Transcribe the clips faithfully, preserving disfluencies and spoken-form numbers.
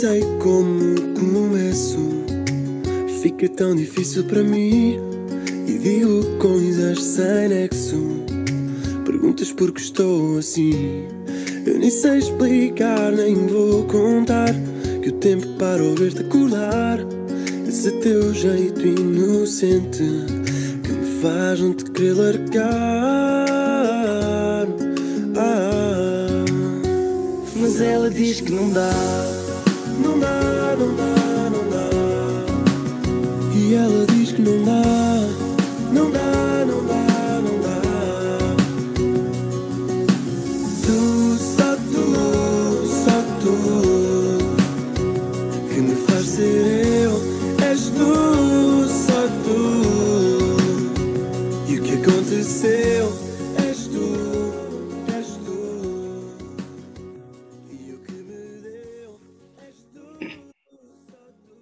sei como começo. Fica tão difícil para mim e digo coisas sem nexo. Perguntas porque estou assim. Eu nem sei explicar, nem vou contar que o tempo para ouvir-te acordar. Esse teu jeito inocente que me faz não te querer largar. Ah, mas ela diz que não dá. Não dá, não dá, não dá. E ela diz que não dá. Não dá, não dá, não dá. Tu, só tu, só tu que me faz ser eu. És tu, só tu. E o que aconteceu? És tu, és tu. E o que me deu? És tu, só tu.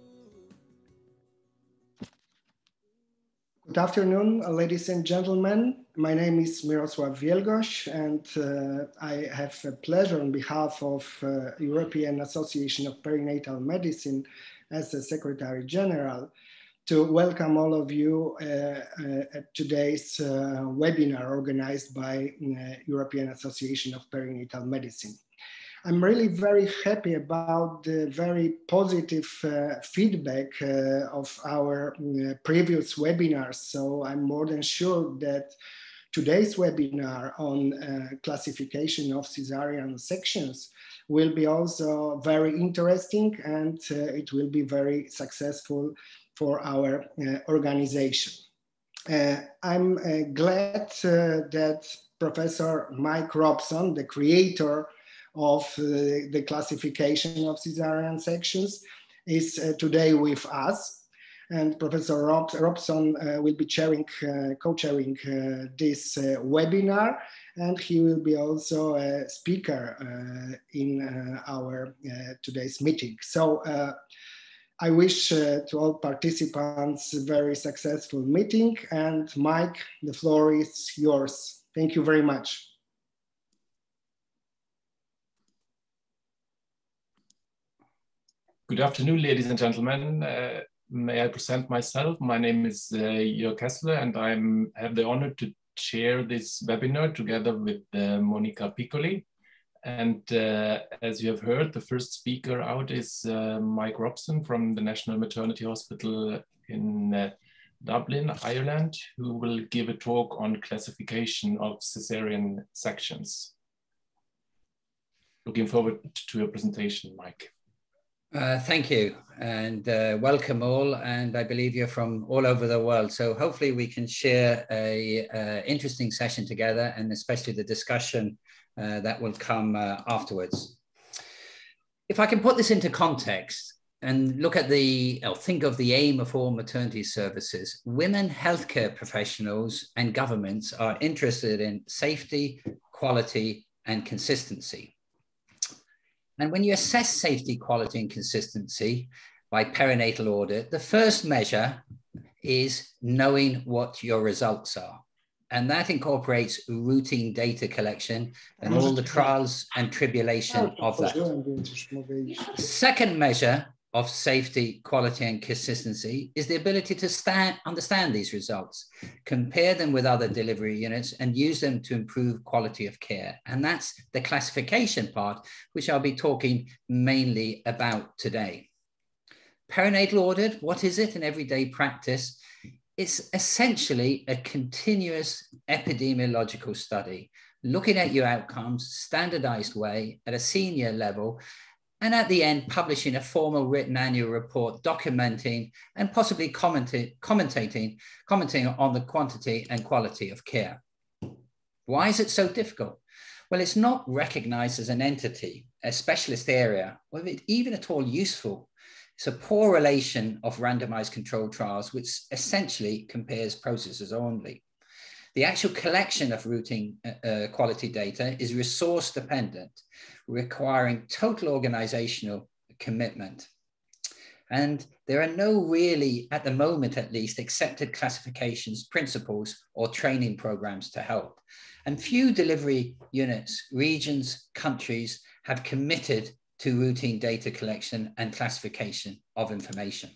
Good afternoon, ladies and gentlemen. My name is Miroslav Wielgos, and uh, I have a pleasure on behalf of uh, European Association of Perinatal Medicine as the Secretary General to welcome all of you uh, uh, at today's uh, webinar organized by uh, European Association of Perinatal Medicine. I'm really very happy about the very positive uh, feedback uh, of our uh, previous webinars. So I'm more than sure that today's webinar on uh, classification of cesarean sections will be also very interesting, and uh, it will be very successful for our uh, organization. Uh, I'm uh, glad uh, that Professor Mike Robson, the creator of uh, the classification of cesarean sections, is uh, today with us. And Professor Rob Robson uh, will be chairing, uh, co-chairing uh, this uh, webinar, and he will be also a speaker uh, in uh, our uh, today's meeting. So uh, I wish uh, to all participants a very successful meeting, and Mike, the floor is yours. Thank you very much. Good afternoon, ladies and gentlemen. Uh, may I present myself? My name is uh, Jörg Kessler, and I have the honor to chair this webinar together with uh, Monica Piccoli. And uh, as you have heard, the first speaker out is uh, Mike Robson from the National Maternity Hospital in uh, Dublin, Ireland, who will give a talk on classification of cesarean sections. Looking forward to your presentation, Mike. Uh, thank you, and uh, welcome all. And I believe you're from all over the world. So hopefully we can share a uh, interesting session together, and especially the discussion uh, that will come uh, afterwards. If I can put this into context and look at the, or think of the aim of all maternity services, women healthcare professionals and governments are interested in safety, quality, and consistency. And when you assess safety, quality, and consistency by perinatal audit, the first measure is knowing what your results are. And that incorporates routine data collection and all the trials and tribulation of that. Second measure of safety, quality, and consistency is the ability to stand, understand these results, compare them with other delivery units, and use them to improve quality of care. And that's the classification part, which I'll be talking mainly about today. Perinatal audit, what is it in everyday practice? It's essentially a continuous epidemiological study, looking at your outcomes, standardized way at a senior level, and at the end, publishing a formal written annual report documenting and possibly commenting, commentating, commenting on the quantity and quality of care. Why is it so difficult? Well, it's not recognized as an entity, a specialist area, or even at all useful. It's a poor relation of randomized controlled trials, which essentially compares processes only. The actual collection of routine uh, quality data is resource dependent, requiring total organizational commitment. And there are no really, at the moment at least, accepted classifications, principles, or training programs to help. And few delivery units, regions, countries have committed to routine data collection and classification of information.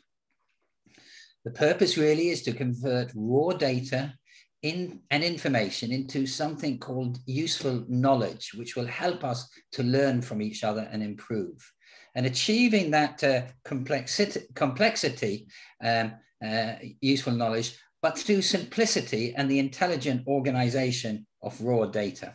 The purpose really is to convert raw data in and information into something called useful knowledge, which will help us to learn from each other and improve. And achieving that uh, complexity, complexity um, uh, useful knowledge, but through simplicity and the intelligent organization of raw data.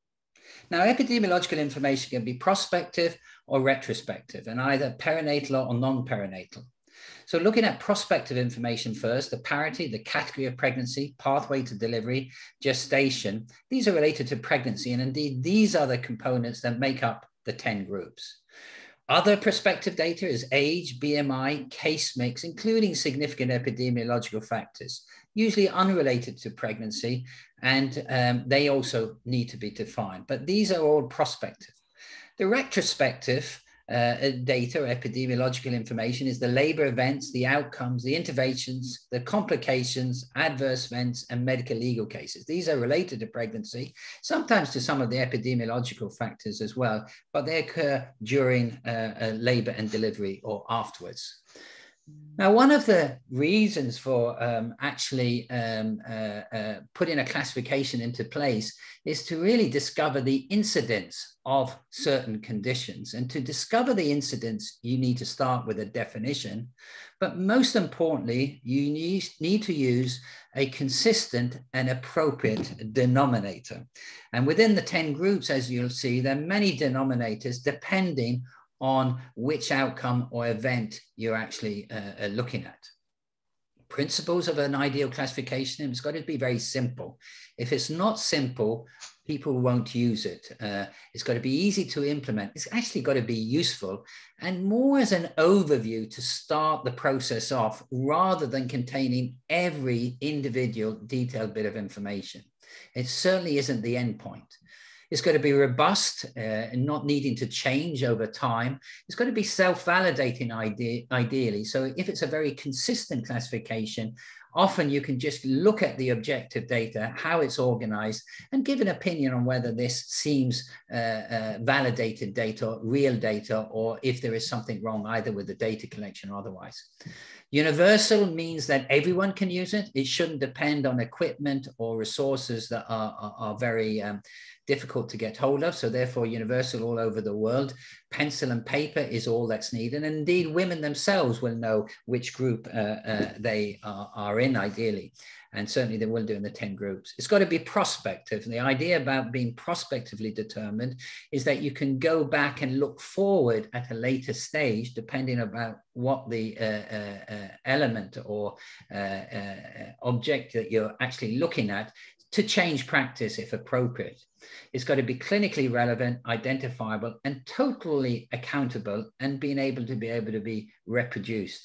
Now, epidemiological information can be prospective or retrospective, and either perinatal or non-perinatal. So looking at prospective information first, the parity, the category of pregnancy, pathway to delivery, gestation, these are related to pregnancy. And indeed, these are the components that make up the ten groups. Other prospective data is age, B M I, case mix, including significant epidemiological factors, usually unrelated to pregnancy, and um, they also need to be defined. But these are all prospective. The retrospective Uh, data, epidemiological information, is the labor events, the outcomes, the interventions, the complications, adverse events, and medical legal cases. These are related to pregnancy, sometimes to some of the epidemiological factors as well, but they occur during uh, uh, labor and delivery or afterwards. Now, one of the reasons for um, actually um, uh, uh, putting a classification into place is to really discover the incidence of certain conditions. And to discover the incidence, you need to start with a definition. But most importantly, you need, need to use a consistent and appropriate denominator. And within the ten groups, as you'll see, there are many denominators depending on which outcome or event you're actually uh, looking at. Principles of an ideal classification, it's got to be very simple. If it's not simple, people won't use it. Uh, it's got to be easy to implement. It's actually got to be useful and more as an overview to start the process off rather than containing every individual detailed bit of information. It certainly isn't the end point. It's got to be robust uh, and not needing to change over time. It's got to be self-validating ide ideally. So if it's a very consistent classification, often you can just look at the objective data, how it's organized, and give an opinion on whether this seems uh, uh, validated data, real data, or if there is something wrong either with the data collection or otherwise. Universal means that everyone can use it. It shouldn't depend on equipment or resources that are, are, are very um, difficult to get hold of. So therefore, universal all over the world. Pencil and paper is all that's needed. And indeed, women themselves will know which group uh, uh, they are, are in ideally. And certainly they will do in the ten groups. It's got to be prospective. The idea about being prospectively determined is that you can go back and look forward at a later stage, depending about what the uh, uh, uh, element or uh, uh, object that you're actually looking at, to change practice if appropriate. It's got to be clinically relevant, identifiable, and totally accountable, and being able to be able to be reproduced.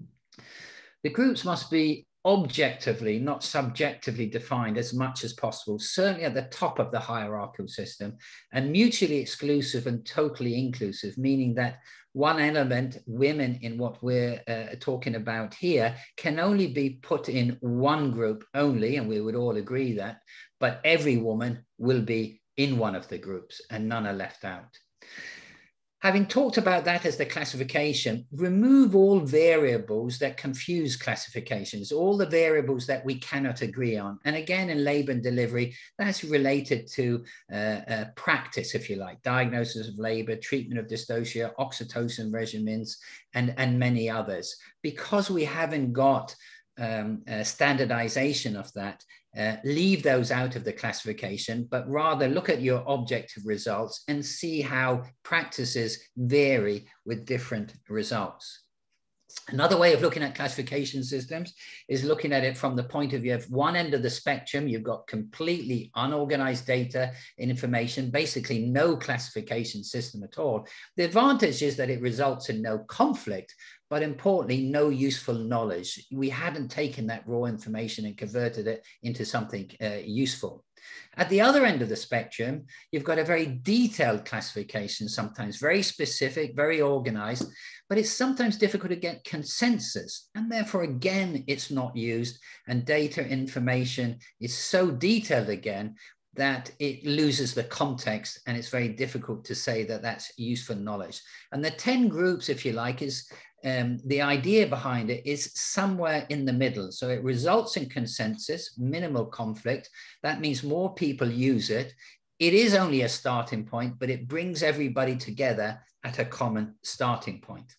The groups must be objectively, not subjectively defined as much as possible, certainly at the top of the hierarchical system, and mutually exclusive and totally inclusive, meaning that one element, women in what we're uh, talking about here, can only be put in one group only, and we would all agree that, but every woman will be in one of the groups and none are left out. Having talked about that as the classification, remove all variables that confuse classifications, all the variables that we cannot agree on. And again, in labor and delivery, that's related to uh, uh, practice, if you like, diagnosis of labor, treatment of dystocia, oxytocin regimens, and, and many others. Because we haven't got um, uh, standardization of that, Uh, leave those out of the classification, but rather look at your objective results and see how practices vary with different results. Another way of looking at classification systems is looking at it from the point of view of one end of the spectrum. You've got completely unorganized data and information, basically no classification system at all. The advantage is that it results in no conflict, but importantly, no useful knowledge. We haven't taken that raw information and converted it into something uh, useful. At the other end of the spectrum, you've got a very detailed classification, sometimes very specific, very organized, but it's sometimes difficult to get consensus. And therefore, again, it's not used. And data information is so detailed again, that it loses the context, and it's very difficult to say that that's useful knowledge. And the ten groups, if you like, is um, the idea behind it is somewhere in the middle. So it results in consensus, minimal conflict. That means more people use it. It is only a starting point, but it brings everybody together at a common starting point.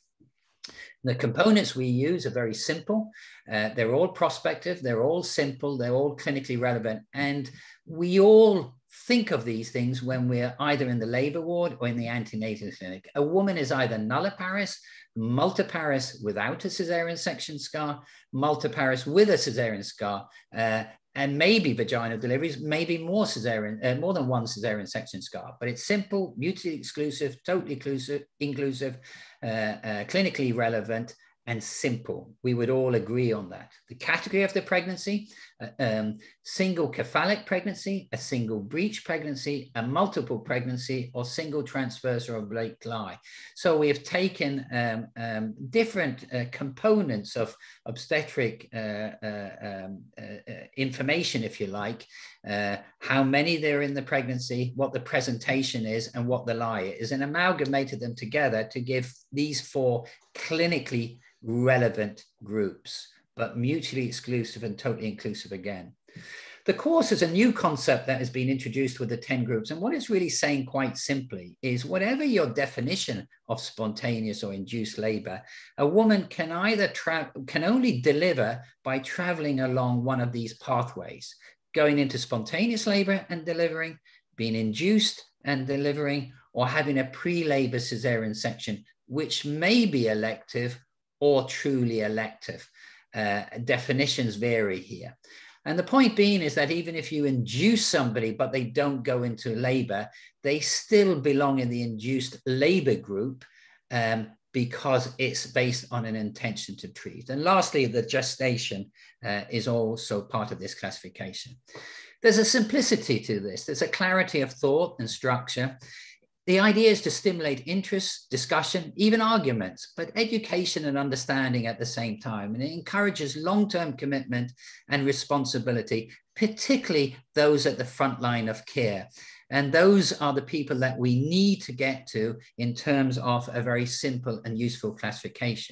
The components we use are very simple. Uh, they're all prospective, they're all simple, they're all clinically relevant. And we all think of these things when we're either in the labor ward or in the antenatal clinic. A woman is either nulliparous, multiparous without a cesarean section scar, multiparous with a cesarean scar, uh, and maybe vaginal deliveries, maybe more cesarean, uh, more than one cesarean section scar. But it's simple, mutually exclusive, totally inclusive, inclusive uh, uh, clinically relevant, and simple. We would all agree on that. The category of the pregnancy, uh, um, single cephalic pregnancy, a single breech pregnancy, a multiple pregnancy, or single transverse or oblique lie. So we have taken um, um, different uh, components of obstetric uh, uh, um, uh, information, if you like, uh, how many there are in the pregnancy, what the presentation is, and what the lie is, and amalgamated them together to give these four clinically relevant groups, but mutually exclusive and totally inclusive again. The course is a new concept that has been introduced with the ten groups. And what it's really saying quite simply is whatever your definition of spontaneous or induced labor, a woman can either can only deliver by traveling along one of these pathways, going into spontaneous labor and delivering, being induced and delivering, or having a pre-labor cesarean section, which may be elective or truly elective. Uh, definitions vary here. And the point being is that even if you induce somebody, but they don't go into labor, they still belong in the induced labor group um, because it's based on an intention to treat. And lastly, the gestation uh, is also part of this classification. There's a simplicity to this. There's a clarity of thought and structure. The idea is to stimulate interest, discussion, even arguments, but education and understanding at the same time. And it encourages long-term commitment and responsibility, particularly those at the front line of care. And those are the people that we need to get to in terms of a very simple and useful classification.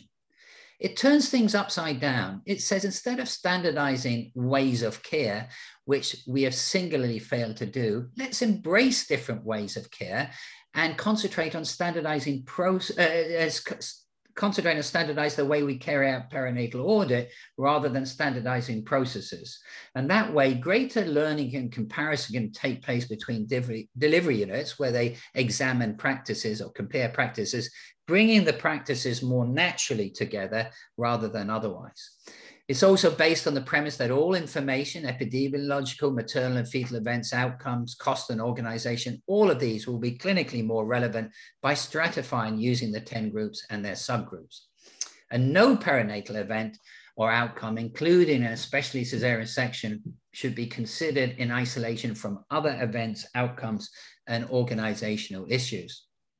It turns things upside down. It says instead of standardizing ways of care, which we have singularly failed to do, let's embrace different ways of care and concentrate on standardizing pros, uh, concentrate on standardize the way we carry out perinatal audit rather than standardizing processes. And that way, greater learning and comparison can take place between delivery, delivery units where they examine practices or compare practices, bringing the practices more naturally together rather than otherwise. It's also based on the premise that all information, epidemiological, maternal and fetal events, outcomes, cost and organization, all of these will be clinically more relevant by stratifying using the ten groups and their subgroups. And no perinatal event or outcome, including and especially cesarean section, should be considered in isolation from other events, outcomes, and organizational issues.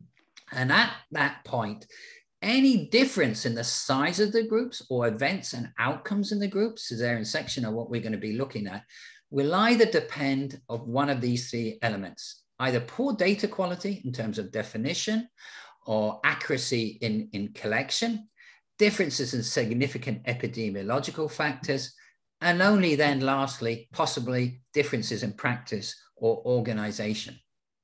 And at that point, any difference in the size of the groups or events and outcomes in the groups, cesarean section are what we're going to be looking at, will either depend on one of these three elements, either poor data quality in terms of definition or accuracy in, in collection, differences in significant epidemiological factors, and only then lastly, possibly differences in practice or organization.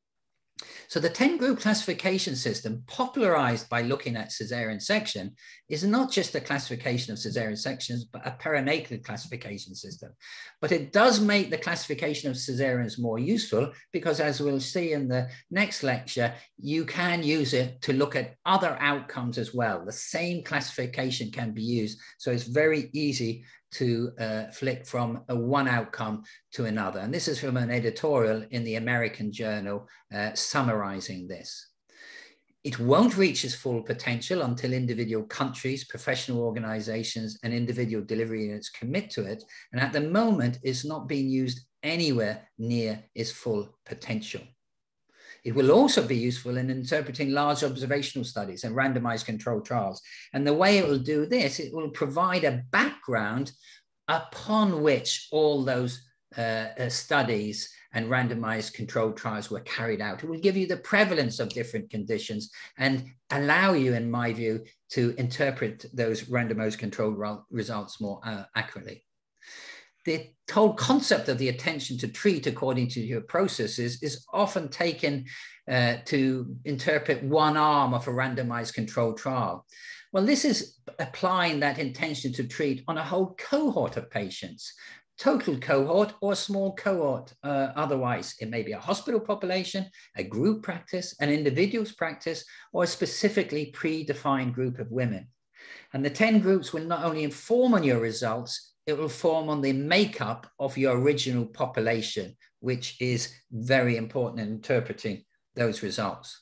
So the ten group classification system, popularized by looking at cesarean section, is not just a classification of cesarean sections, but a perinatal classification system. But it does make the classification of cesareans more useful because, as we'll see in the next lecture, you can use it to look at other outcomes as well. The same classification can be used. So it's very easy to uh, flick from a one outcome to another. And this is from an editorial in the American Journal uh, summarizing this. It won't reach its full potential until individual countries, professional organizations, and individual delivery units commit to it. And at the moment, it's not being used anywhere near its full potential. It will also be useful in interpreting large observational studies and randomized controlled trials. And the way it will do this, it will provide a background upon which all those uh, uh, studies and randomized controlled trials were carried out. It will give you the prevalence of different conditions and allow you, in my view, to interpret those randomized controlled results more uh, accurately. The whole concept of the attention to treat according to your processes is often taken uh, to interpret one arm of a randomized controlled trial. Well, this is applying that intention to treat on a whole cohort of patients, total cohort or a small cohort. Uh, otherwise, it may be a hospital population, a group practice, an individual's practice, or a specifically predefined group of women. And the ten groups will not only inform on your results, it will form on the makeup of your original population, which is very important in interpreting those results.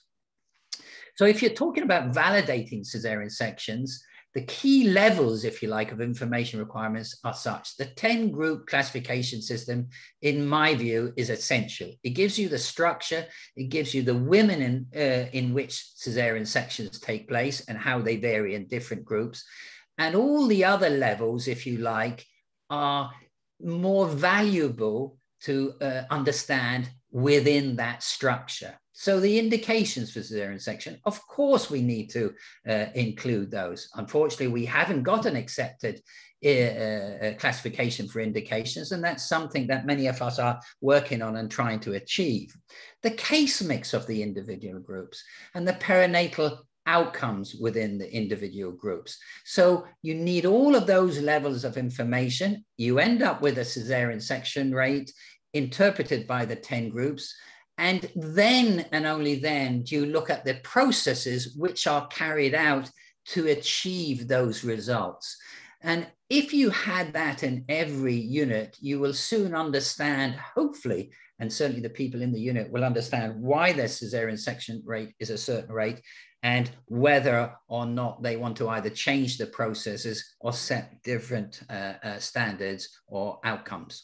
So if you're talking about validating cesarean sections, the key levels, if you like, of information requirements are such. The ten group classification system, in my view, is essential. It gives you the structure, it gives you the women in, uh, in which cesarean sections take place and how they vary in different groups. And all the other levels, if you like, are more valuable to uh, understand within that structure. So the indications for cesarean section, of course, we need to uh, include those. Unfortunately, we haven't got an accepted uh, uh, classification for indications, and that's something that many of us are working on and trying to achieve. The case mix of the individual groups and the perinatal outcomes within the individual groups. So you need all of those levels of information. You end up with a cesarean section rate interpreted by the ten groups. And then and only then do you look at the processes which are carried out to achieve those results. And if you had that in every unit, you will soon understand, hopefully, and certainly the people in the unit will understand why their cesarean section rate is a certain rate and whether or not they want to either change the processes or set different uh, uh, standards or outcomes.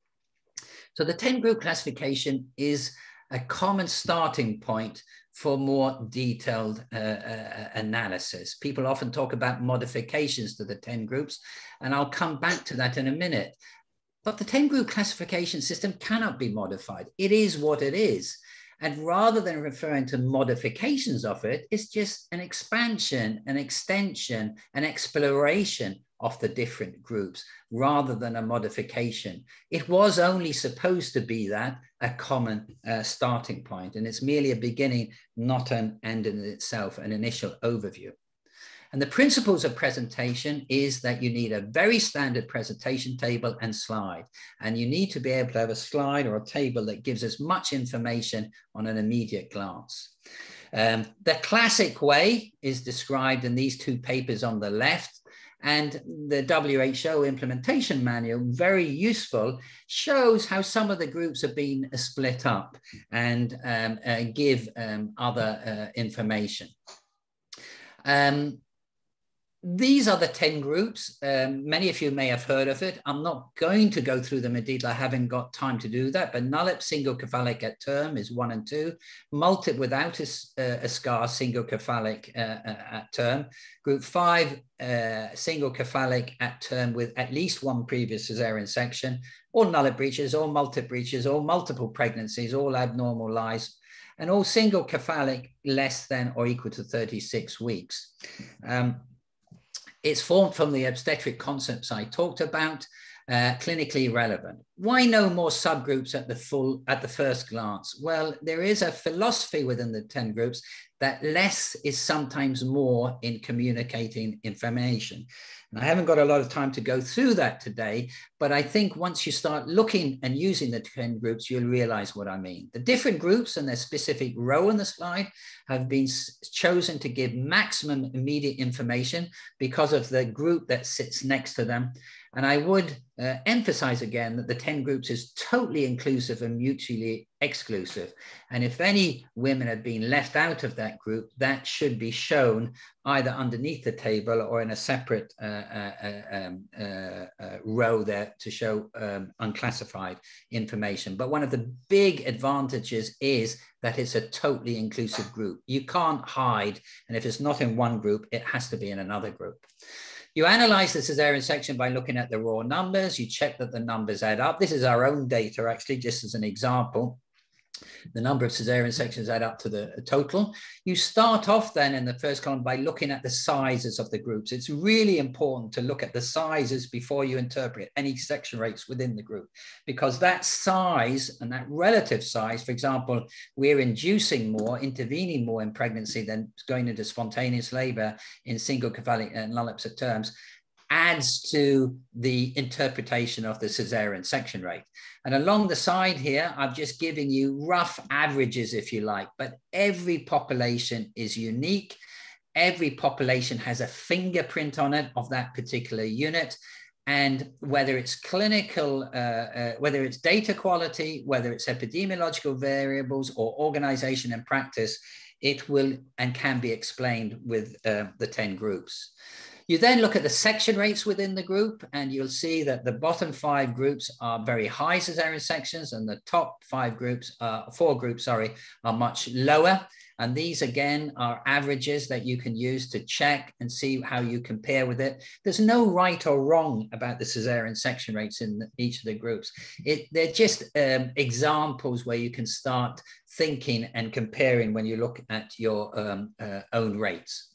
So the ten group classification is a common starting point for more detailed uh, uh, analysis. People often talk about modifications to the ten groups, and I'll come back to that in a minute. But the ten group classification system cannot be modified. It is what it is. And rather than referring to modifications of it, it's just an expansion, an extension, an exploration of the different groups, rather than a modification. It was only supposed to be that, a common uh, starting point, and it's merely a beginning, not an end in itself, an initial overview. And the principles of presentation is that you need a very standard presentation table and slide. And you need to be able to have a slide or a table that gives us much information on an immediate glance. Um, the classic way is described in these two papers on the left, and the W H O implementation manual, very useful, shows how some of the groups have been split up and um, uh, give um, other uh, information. Um, These are the ten groups. Um, many of you may have heard of it. I'm not going to go through them in detail. I haven't got time to do that. But nullip single cephalic at term is one and two. Multip without a, uh, a scar single cephalic uh, at term. Group five, uh, single cephalic at term with at least one previous cesarean section. All nullip breaches, all multip breaches, all multiple pregnancies, all abnormal lies, and all single cephalic less than or equal to thirty-six weeks. Um, It's formed from the obstetric concepts I talked about, uh, clinically relevant. Why no more subgroups at the full, at the first glance? Well, there is a philosophy within the ten groups that less is sometimes more in communicating information. And I haven't got a lot of time to go through that today, but I think once you start looking and using the ten groups, you'll realize what I mean. The different groups and their specific row on the slide have been chosen to give maximum immediate information because of the group that sits next to them. And I would uh, emphasize again that the ten groups is totally inclusive and mutually exclusive. And if any women have been left out of that group, that should be shown either underneath the table or in a separate uh, uh, um, uh, uh, row there to show um, unclassified information. But one of the big advantages is that it's a totally inclusive group. You can't hide, and if it's not in one group, it has to be in another group. You analyze the cesarean section by looking at the raw numbers. You check that the numbers add up. This is our own data, actually, just as an example. The number of cesarean sections add up to the total. You start off then in the first column by looking at the sizes of the groups. It's really important to look at the sizes before you interpret any section rates within the group, because that size and that relative size, for example, we're inducing more, intervening more in pregnancy than going into spontaneous labor in single cephalic and nullipsat terms, adds to the interpretation of the cesarean section rate. And along the side here, I'm just giving you rough averages, if you like, but every population is unique. Every population has a fingerprint on it of that particular unit. And whether it's clinical, uh, uh, whether it's data quality, whether it's epidemiological variables or organization and practice, it will and can be explained with uh, the ten groups. You then look at the section rates within the group, and you'll see that the bottom five groups are very high cesarean sections, and the top five groups, uh, four groups, sorry, are much lower. And these, again, are averages that you can use to check and see how you compare with it. There's no right or wrong about the cesarean section rates in the, each of the groups. It, they're just um, examples where you can start thinking and comparing when you look at your um, uh, own rates.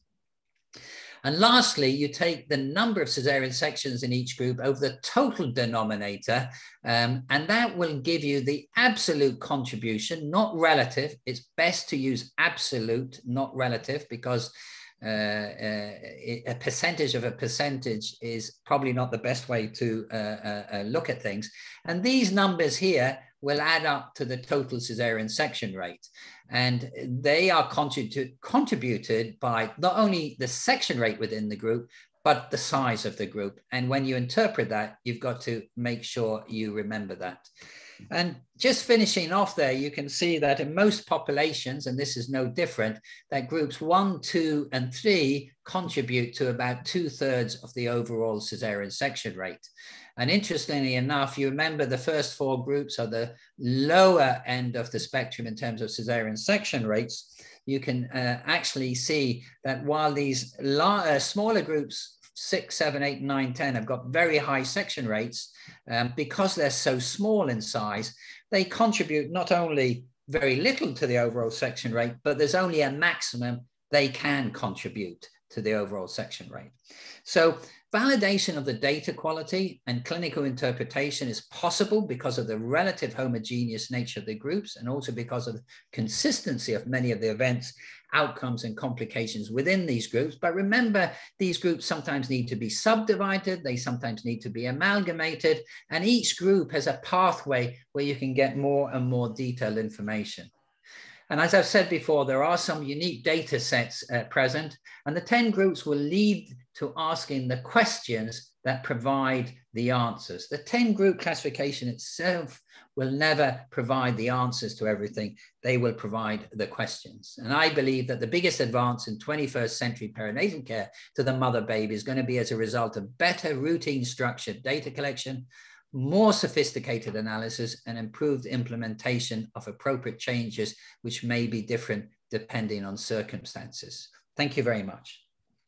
And lastly, you take the number of cesarean sections in each group over the total denominator, um, and that will give you the absolute contribution, not relative. It's best to use absolute, not relative, because uh, uh, a percentage of a percentage is probably not the best way to uh, uh, uh, look at things. And these numbers here will add up to the total cesarean section rate. And they are contributed, contributed by not only the section rate within the group, but the size of the group. And when you interpret that, you've got to make sure you remember that. And just finishing off there, you can see that in most populations, and this is no different, that groups one, two, and three contribute to about two thirds of the overall cesarean section rate. And interestingly enough, you remember the first four groups are the lower end of the spectrum in terms of cesarean section rates. You can uh, actually see that while these uh, smaller groups, six, seven, eight, nine, ten, have got very high section rates, um, because they're so small in size, they contribute not only very little to the overall section rate, but there's only a maximum they can contribute to the overall section rate. So validation of the data quality and clinical interpretation is possible because of the relative homogeneous nature of the groups, and also because of the consistency of many of the events, outcomes, and complications within these groups. But remember, these groups sometimes need to be subdivided, they sometimes need to be amalgamated, and each group has a pathway where you can get more and more detailed information. And as I've said before, there are some unique data sets at present, and the ten groups will lead to asking the questions that provide the answers. The ten group classification itself will never provide the answers to everything. They will provide the questions. And I believe that the biggest advance in twenty-first century perinatal care to the mother baby is going to be as a result of better routine structured data collection, more sophisticated analysis, and improved implementation of appropriate changes, which may be different depending on circumstances. Thank you very much.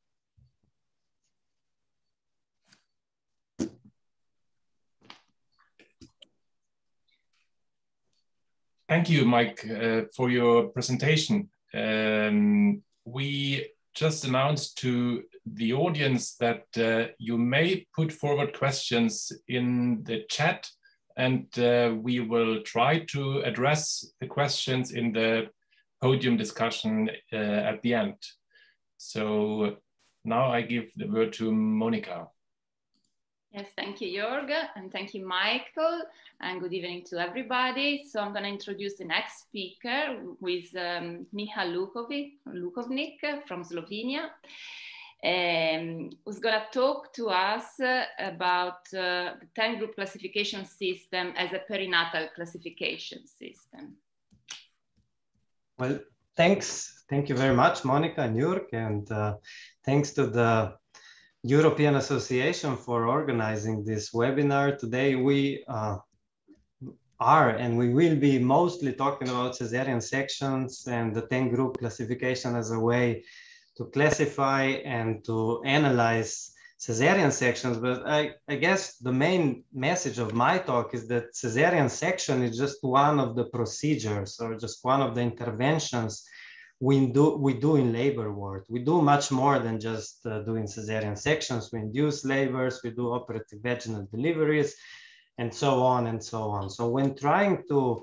Thank you, Mike, uh, for your presentation. Um, we just announced to the audience that uh, you may put forward questions in the chat, and uh, we will try to address the questions in the podium discussion uh, at the end. So now I give the word to Monica. Yes, thank you, Jörg, and thank you, Michael, and good evening to everybody. So I'm going to introduce the next speaker, who is um, Miha Lucovnik from Slovenia, um, who's going to talk to us uh, about uh, the ten group classification system as a perinatal classification system. Well, thanks. Thank you very much, Monica and Jörg, and uh, thanks to the European Association for organizing this webinar. Today we uh, are and we will be mostly talking about cesarean sections and the ten group classification as a way to classify and to analyze cesarean sections, but I, I guess the main message of my talk is that cesarean section is just one of the procedures or just one of the interventions we do, we do in labor ward. We do much more than just uh, doing cesarean sections. We induce labors, we do operative vaginal deliveries, and so on and so on. So when trying to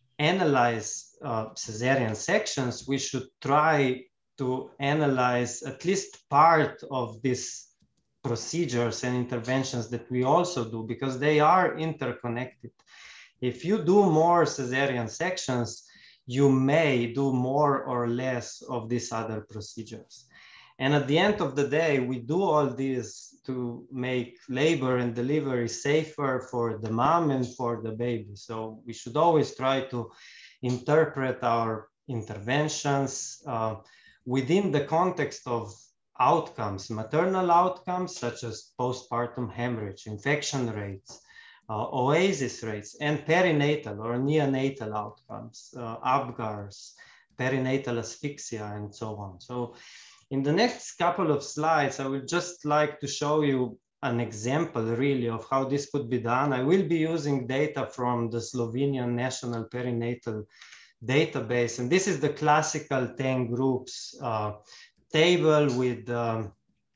analyze uh, cesarean sections, we should try to analyze at least part of these procedures and interventions that we also do, because they are interconnected. If you do more cesarean sections, you may do more or less of these other procedures. And at the end of the day, we do all this to make labor and delivery safer for the mom and for the baby. So we should always try to interpret our interventions uh, within the context of outcomes, maternal outcomes, such as postpartum hemorrhage, infection rates, uh, oasis rates, and perinatal or neonatal outcomes, uh, Apgars, perinatal asphyxia, and so on. So in the next couple of slides, I would just like to show you an example really of how this could be done. I will be using data from the Slovenian National Perinatal Database, and this is the classical ten groups uh, table with um,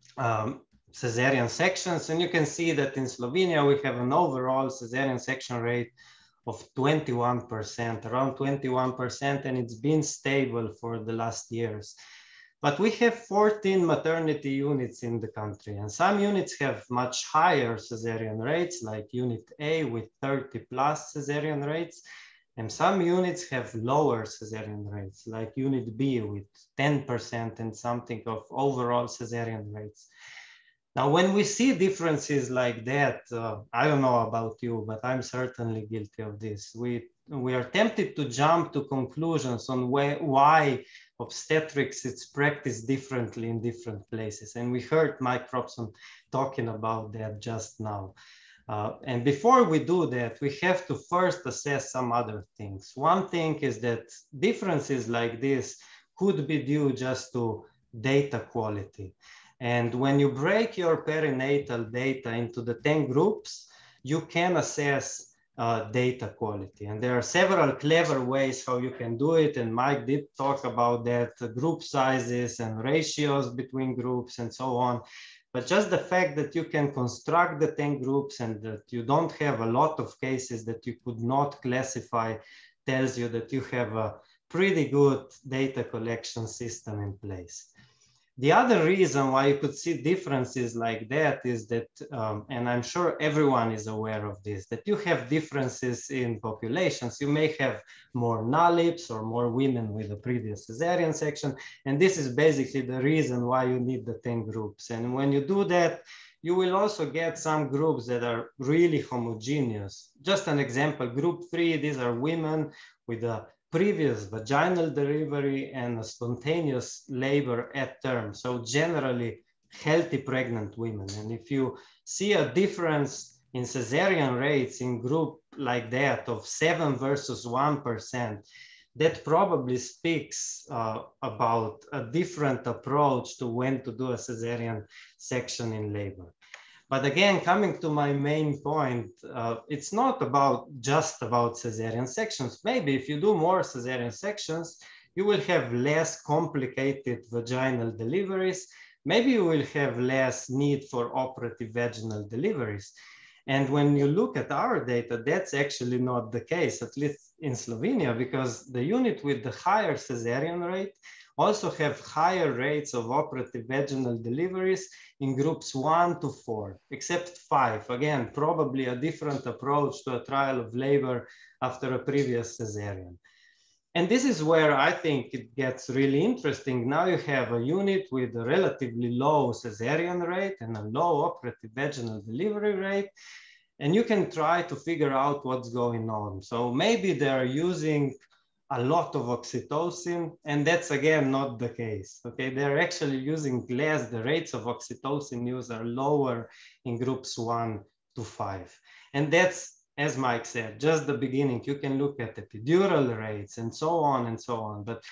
um, cesarean sections. And you can see that in Slovenia, we have an overall cesarean section rate of twenty-one percent, around twenty-one percent, and it's been stable for the last years. But we have fourteen maternity units in the country, and some units have much higher cesarean rates, like Unit A with thirty plus cesarean rates, and some units have lower cesarean rates, like Unit B with ten percent and something of overall cesarean rates. Now, when we see differences like that, uh, I don't know about you, but I'm certainly guilty of this. We, we are tempted to jump to conclusions on wh why obstetrics is practiced differently in different places. And we heard Mike Robson talking about that just now. Uh, and before we do that, we have to first assess some other things. One thing is that differences like this could be due just to data quality. And when you break your perinatal data into the ten groups, you can assess uh, data quality. And there are several clever ways how you can do it. And Mike did talk about that, uh, group sizes and ratios between groups and so on. But just the fact that you can construct the ten groups and that you don't have a lot of cases that you could not classify tells you that you have a pretty good data collection system in place. The other reason why you could see differences like that is that, um, and I'm sure everyone is aware of this, that you have differences in populations. You may have more nullips or more women with a previous cesarean section. And this is basically the reason why you need the ten groups. And when you do that, you will also get some groups that are really homogeneous. Just an example, group three, these are women with a previous vaginal delivery and a spontaneous labor at term. So generally healthy pregnant women. And if you see a difference in cesarean rates in group like that of seven versus one percent, that probably speaks uh, about a different approach to when to do a cesarean section in labor. But again, coming to my main point, uh, it's not about just about cesarean sections. Maybe if you do more cesarean sections, you will have less complicated vaginal deliveries. Maybe you will have less need for operative vaginal deliveries. And when you look at our data, that's actually not the case, at least in Slovenia, because the unit with the higher cesarean rate also have higher rates of operative vaginal deliveries in groups one to four, except five. Again, probably a different approach to a trial of labor after a previous cesarean. And this is where I think it gets really interesting. Now you have a unit with a relatively low cesarean rate and a low operative vaginal delivery rate, and you can try to figure out what's going on. So maybe they're using a lot of oxytocin, and that's again not the case. Okay, they're actually using less. The rates of oxytocin use are lower in groups one to five. And that's, as Mike said, just the beginning. You can look at epidural rates and so on and so on. But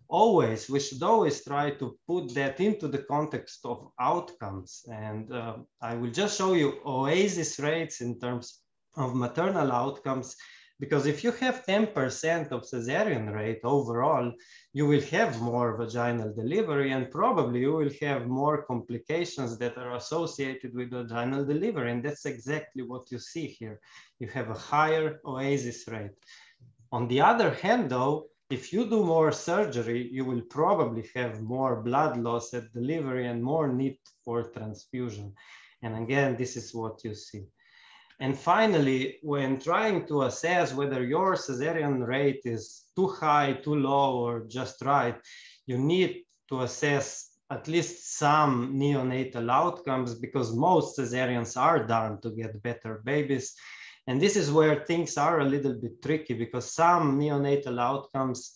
always, we should always try to put that into the context of outcomes. And uh, I will just show you oasis rates in terms of maternal outcomes, because if you have ten percent of cesarean rate overall, you will have more vaginal delivery, and probably you will have more complications that are associated with vaginal delivery. And that's exactly what you see here. You have a higher oasis rate. On the other hand, though, if you do more surgery, you will probably have more blood loss at delivery and more need for transfusion. And again, this is what you see. And finally, when trying to assess whether your cesarean rate is too high, too low, or just right, you need to assess at least some neonatal outcomes, because most cesareans are done to get better babies. And this is where things are a little bit tricky, because some neonatal outcomes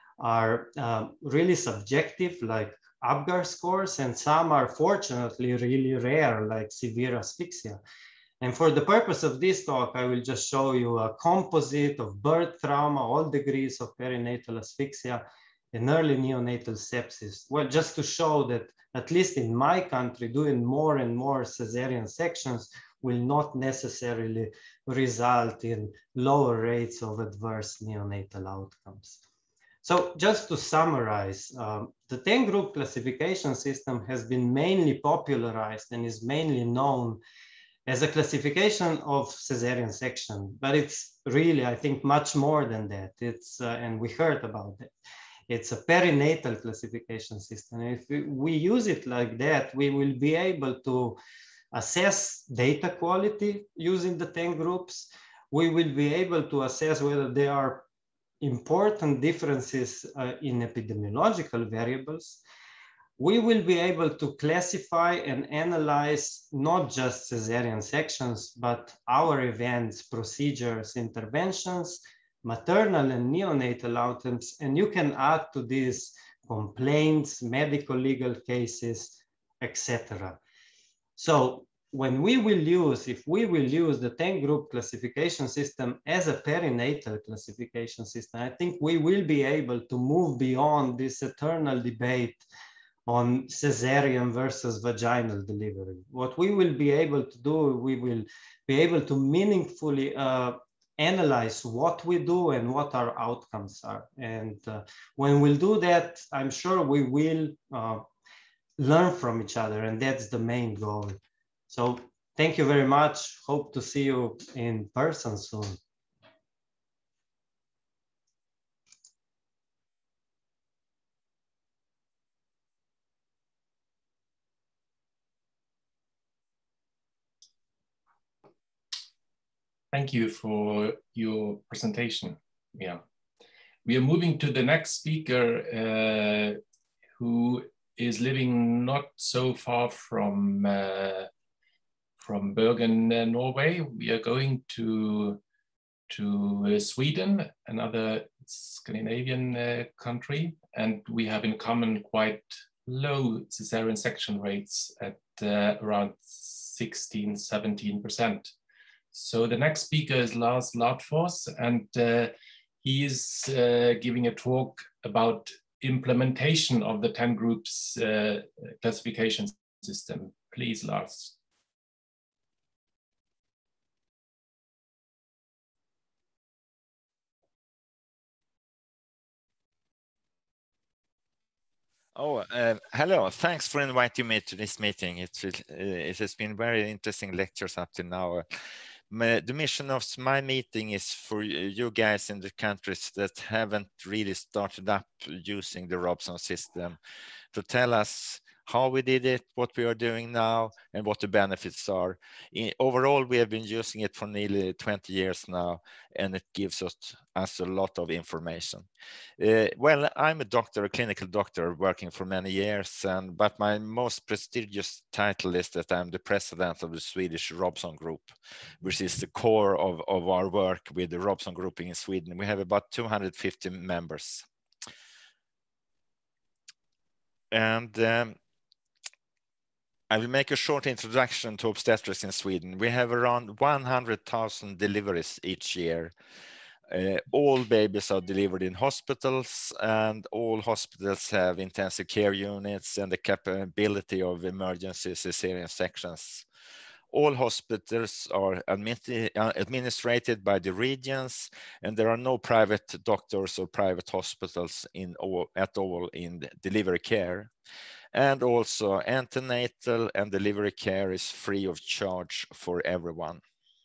are uh, really subjective, like Apgar scores, and some are fortunately really rare, like severe asphyxia. And for the purpose of this talk, I will just show you a composite of birth trauma, all degrees of perinatal asphyxia, and early neonatal sepsis. Well, just to show that, at least in my country, doing more and more cesarean sections will not necessarily result in lower rates of adverse neonatal outcomes. So just to summarize, um, the ten group classification system has been mainly popularized and is mainly known as a classification of cesarean section, but it's really, I think, much more than that. It's, uh, and we heard about that. It's a perinatal classification system. If we use it like that, we will be able to assess data quality using the ten groups. We will be able to assess whether there are important differences uh, in epidemiological variables. We will be able to classify and analyze not just cesarean sections, but our events, procedures, interventions, maternal and neonatal outcomes. And you can add to these complaints, medical legal cases, et cetera. So when we will use, if we will use the ten group classification system as a perinatal classification system, I think we will be able to move beyond this eternal debate on cesarean versus vaginal delivery. What we will be able to do, we will be able to meaningfully uh, analyze what we do and what our outcomes are. And uh, when we'll do that, I'm sure we will uh, learn from each other, and that's the main goal. So thank you very much. Hope to see you in person soon. Thank you for your presentation. Yeah, we are moving to the next speaker, uh, who is living not so far from uh, from Bergen, uh, Norway. We are going to to uh, Sweden, another Scandinavian uh, country, and we have in common quite low cesarean section rates at uh, around sixteen, seventeen percent. So the next speaker is Lars Ladfors, and uh, he is uh, giving a talk about implementation of the ten groups uh, classification system. Please, Lars. Oh, uh, hello. Thanks for inviting me to this meeting. It, uh, it has been very interesting lectures up to now. My, the mission of my meeting is for you guys in the countries that haven't really started up using the Robson system to tell us how we did it, what we are doing now, and what the benefits are. In, overall, we have been using it for nearly twenty years now, and it gives us, us a lot of information. Uh, well, I'm a doctor, a clinical doctor, working for many years, and but my most prestigious title is that I'm the president of the Swedish Robson Group, which is the core of, of our work with the Robson grouping in Sweden. We have about two hundred fifty members. And um, I will make a short introduction to obstetrics in Sweden. We have around one hundred thousand deliveries each year. Uh, all babies are delivered in hospitals, and all hospitals have intensive care units and the capability of emergency cesarean sections. All hospitals are administrated by the regions, and there are no private doctors or private hospitals in all, at all in delivery care. And also antenatal and delivery care is free of charge for everyone.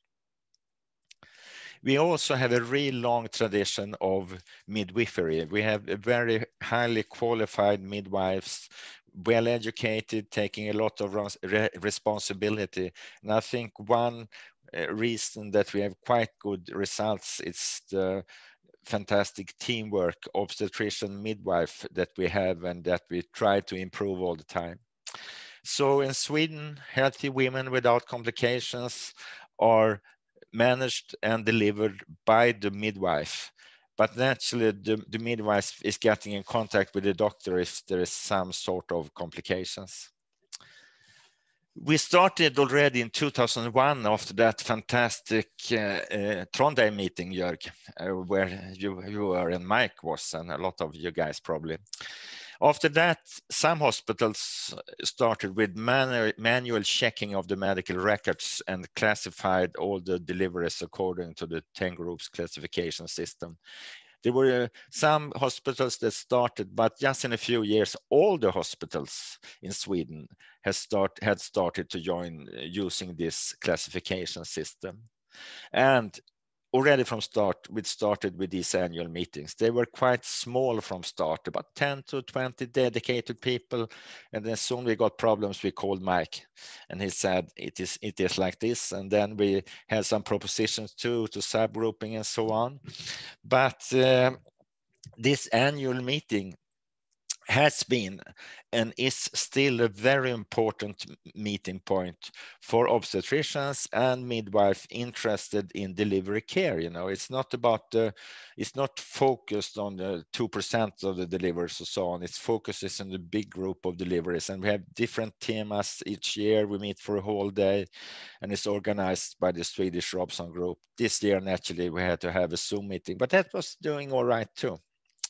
We also have a really long tradition of midwifery. We have a very highly qualified midwives, well educated, taking a lot of re responsibility. And I think one uh, reason that we have quite good results is the fantastic teamwork, obstetrician midwife that we have and that we try to improve all the time. So in Sweden, healthy women without complications are managed and delivered by the midwife. But naturally, the, the midwife is getting in contact with the doctor if there is some sort of complications. We started already in two thousand one after that fantastic uh, uh, Trondheim meeting, Jörg, uh, where you, you were and Mike was, and a lot of you guys probably. After that, some hospitals started with manu manual checking of the medical records and classified all the deliveries according to the ten groups classification system. There were uh, some hospitals that started, but just in a few years, all the hospitals in Sweden has start, had started to join uh, using this classification system. And already from start, we started with these annual meetings. They were quite small from start, about ten to twenty dedicated people. And then soon we got problems. We called Mike and he said, it is, it is like this. And then we had some propositions too, to subgrouping and so on. But uh, this annual meeting has been and is still a very important meeting point for obstetricians and midwives interested in delivery care. You know, it's not about the, it's not focused on the two percent of the deliveries or so on. It's focuses on the big group of deliveries, and we have different themes each year. We meet for a whole day, and it's organized by the Swedish Robson group. This year, naturally, we had to have a Zoom meeting, but that was doing all right too.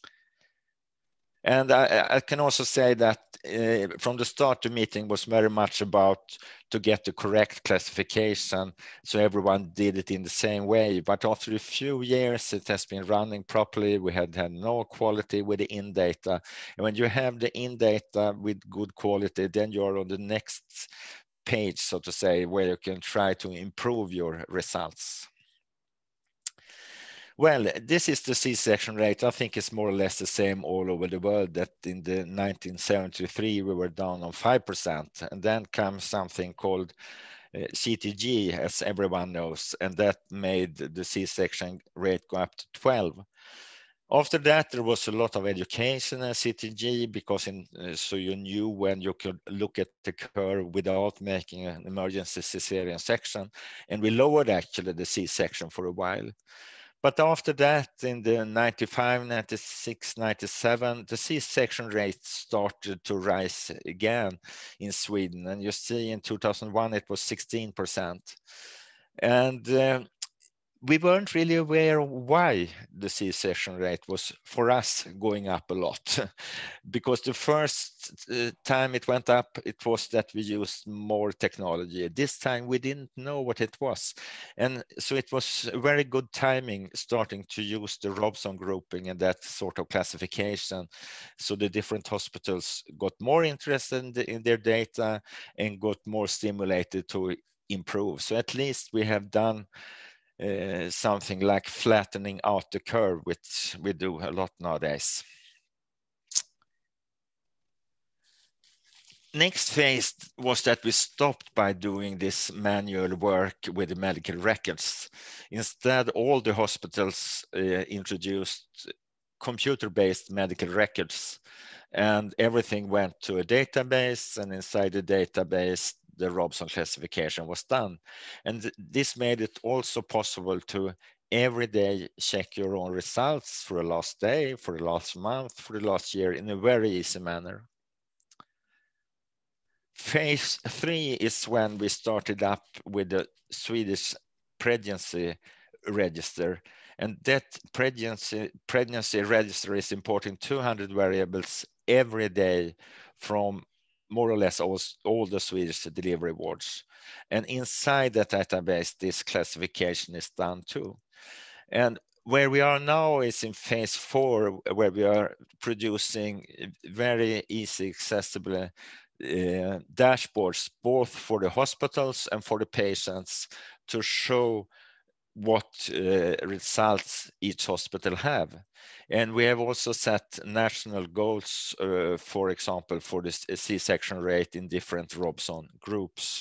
And I, I can also say that uh, from the start, the meeting was very much about to get the correct classification, so everyone did it in the same way. But after a few years, it has been running properly. We had had no quality with the in data. And when you have the in data with good quality, then you're on the next page, so to say, where you can try to improve your results. Well, this is the C-section rate. I think it's more or less the same all over the world, that in the nineteen seventy-three, we were down on five percent. And then comes something called uh, C T G, as everyone knows, and that made the C-section rate go up to twelve. After that, there was a lot of education in C T G, because in, uh, so you knew when you could look at the curve without making an emergency cesarean section. And we lowered actually the C-section for a while. But after that, in the ninety-five, ninety-six, ninety-seven, the C-section rate started to rise again in Sweden. And you see in two thousand one, it was sixteen percent. And uh, we weren't really aware of why the C-section rate was, for us, going up a lot. Because the first uh, time it went up, it was that we used more technology. This time we didn't know what it was. And so it was very good timing starting to use the Robson grouping and that sort of classification. So the different hospitals got more interested in, the, in their data and got more stimulated to improve. So at least we have done Uh, something like flattening out the curve, which we do a lot nowadays. Next phase was that we stopped by doing this manual work with the medical records. Instead, all the hospitals uh, introduced computer-based medical records, and everything went to a database, and inside the database, the Robson classification was done. And this made it also possible to every day check your own results for the last day, for the last month, for the last year in a very easy manner. Phase three is when we started up with the Swedish pregnancy register. And that pregnancy, pregnancy register is importing two hundred variables every day from more or less all, all the Swedish delivery wards. And inside that database, this classification is done too. And where we are now is in phase four, where we are producing very easy, accessible uh, dashboards, both for the hospitals and for the patients, to show what uh, results each hospital have. And we have also set national goals, uh, for example, for the C-section rate in different Robson groups.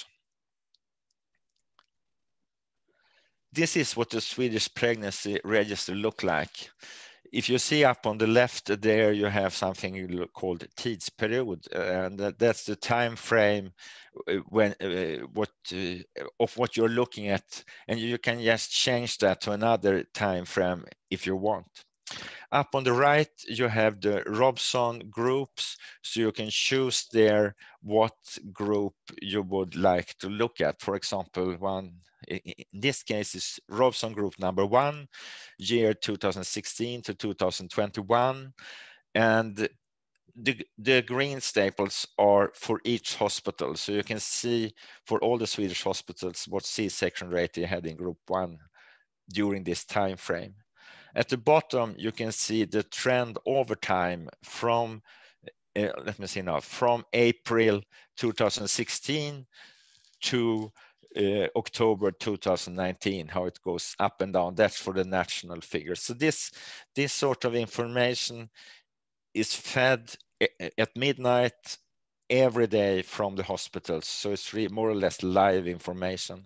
This is what the Swedish pregnancy register look like. If you see up on the left there, you have something called tidsperiod, and that's the time frame when uh, what uh, of what you're looking at, and you can just change that to another time frame if you want. Up on the right, you have the Robson groups, so you can choose there what group you would like to look at. For example, one in this case is Robson group number one, year two thousand sixteen to two thousand twenty-one, and the, the green staples are for each hospital. So you can see for all the Swedish hospitals what C-section rate they had in group one during this time frame. At the bottom, you can see the trend over time from, uh, let me see now, from April two thousand sixteen to uh, October two thousand nineteen, how it goes up and down. That's for the national figures. So this, this sort of information is fed at midnight every day from the hospitals. So it's really more or less live information.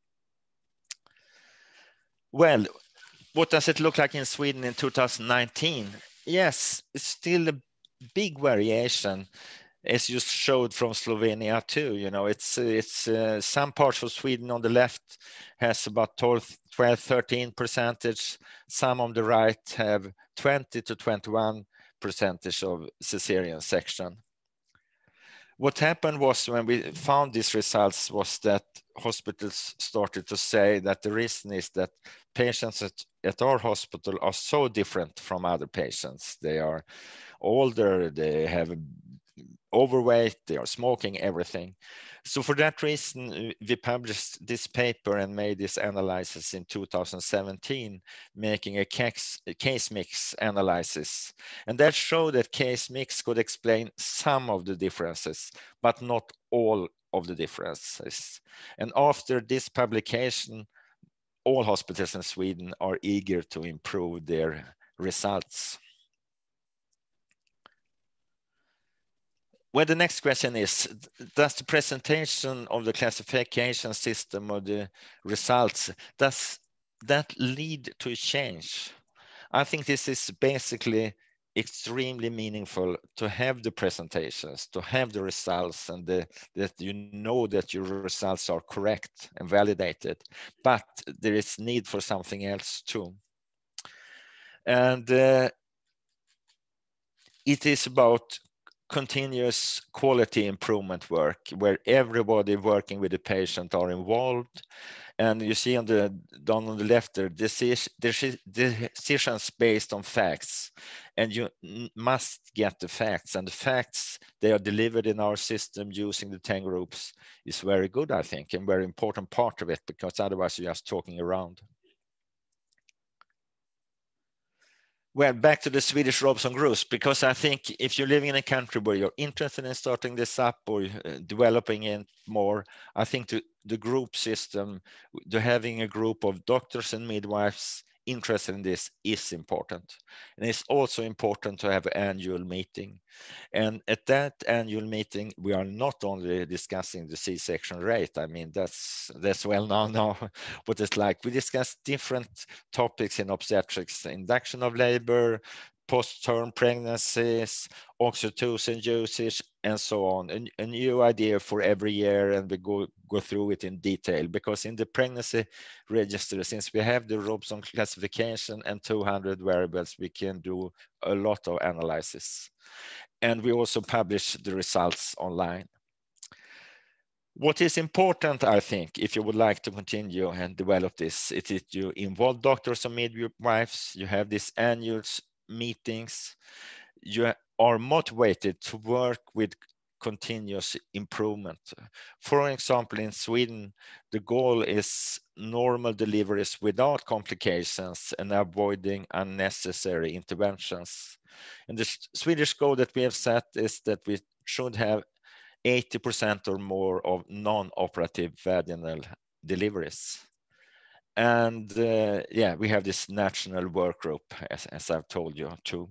Well, what does it look like in Sweden in two thousand nineteen? Yes, it's still a big variation, as you showed from Slovenia too. You know, it's it's uh, some parts of Sweden on the left has about twelve, thirteen percentage. Some on the right have twenty to twenty-one percentage of cesarean section. What happened was, when we found these results, was that hospitals started to say that the reason is that patients at, at our hospital are so different from other patients. They are older, they have overweight, they are smoking, everything. So for that reason, we published this paper and made this analysis in two thousand seventeen, making a case, a case mix analysis. And that showed that case mix could explain some of the differences, but not all of the differences. And after this publication, all hospitals in Sweden are eager to improve their results. Well, the next question is, does the presentation of the classification system of the results, does that lead to a change? I think this is basically extremely meaningful to have the presentations, to have the results, and the, that you know that your results are correct and validated, but there is need for something else too. And uh, it is about continuous quality improvement work, where everybody working with the patient are involved. And you see on the down on the left there, decisions based on facts, and you must get the facts, and the facts they are delivered in our system using the ten groups is very good, I think, and very important part of it, because otherwise you're just talking around. Well, back to the Swedish Robson groups, because I think if you're living in a country where you're interested in starting this up or uh, developing it more, I think the, the group system, the having a group of doctors and midwives interested in this is important. And it's also important to have an annual meeting. And at that annual meeting, we are not only discussing the C-section rate. I mean, that's that's well known now what it's like. We discuss different topics in obstetrics: induction of labor, post-term pregnancies, oxytocin usage, and so on. And a new idea for every year, and we go, go through it in detail, because in the pregnancy register, since we have the Robson classification and two hundred variables, we can do a lot of analysis. And we also publish the results online. What is important, I think, if you would like to continue and develop this, it is you involve doctors and midwives, you have these annual meetings, you are motivated to work with continuous improvement. For example, in Sweden, the goal is normal deliveries without complications and avoiding unnecessary interventions. And the Swedish goal that we have set is that we should have eighty percent or more of non-operative vaginal deliveries. And uh, yeah, we have this national work group, as, as I've told you, too.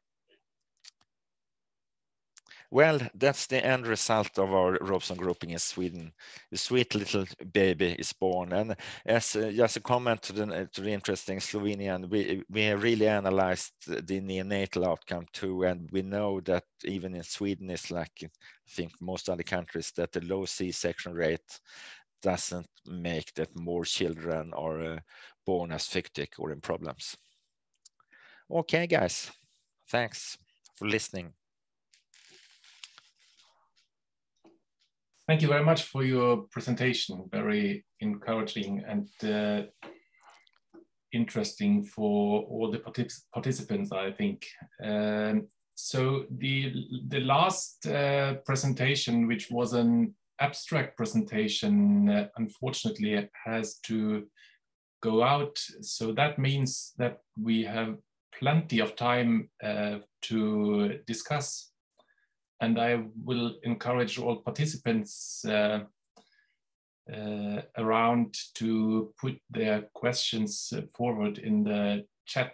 Well, that's the end result of our Robson grouping in Sweden. The sweet little baby is born. And as uh, just a comment to the, to the interesting Slovenian, we, we have really analyzed the neonatal outcome too. And we know that even in Sweden, it's like, I think most other countries, that the low C-section rate doesn't make that more children are uh, born asphyctic or in problems. Okay, guys, thanks for listening. Thank you very much for your presentation. Very encouraging and uh, interesting for all the partic participants, I think. Um, so the, the last uh, presentation, which was an abstract presentation, uh, unfortunately has to go out. So that means that we have plenty of time uh, to discuss. And I will encourage all participants uh, uh, around to put their questions forward in the chat.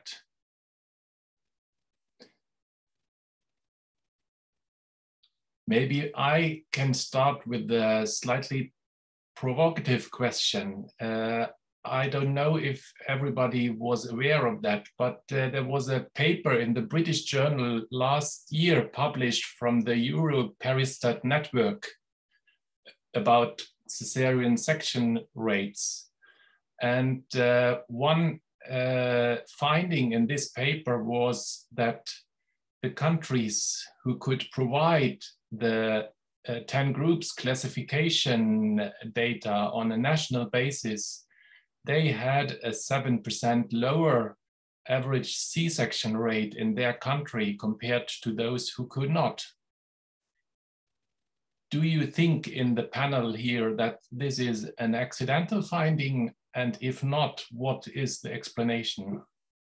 Maybe I can start with a slightly provocative question. Uh, I don't know if everybody was aware of that, but uh, there was a paper in the British Journal last year published from the Euro-Peristat network about cesarean section rates. And uh, one uh, finding in this paper was that the countries who could provide the uh, ten groups classification data on a national basis, they had a seven percent lower average C-section rate in their country compared to those who could not. Do you think in the panel here that this is an accidental finding? And if not, what is the explanation?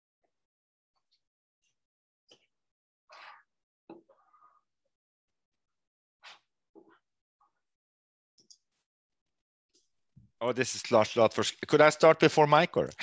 Oh, this is Lars Ladfors. Could I start before Mike? Or?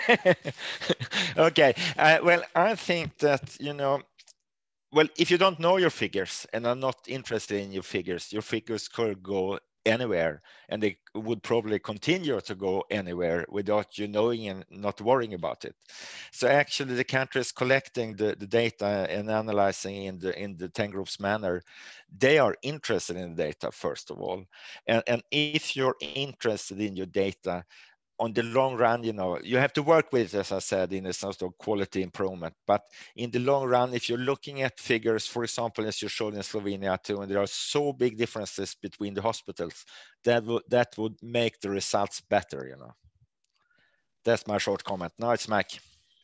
Okay. Uh, well, I think that, you know, well, if you don't know your figures and are not interested in your figures, your figures could go anywhere, and they would probably continue to go anywhere without you knowing and not worrying about it. So actually the countries collecting the, the data and analyzing in the in the ten groups manner, they are interested in the data first of all. And, and if you're interested in your data, on the long run, you know, you have to work with, as I said, in a sort of quality improvement. But in the long run, if you're looking at figures, for example, as you showed in Slovenia too, and there are so big differences between the hospitals, that would that would make the results better, you know. That's my short comment. Now it's Mike.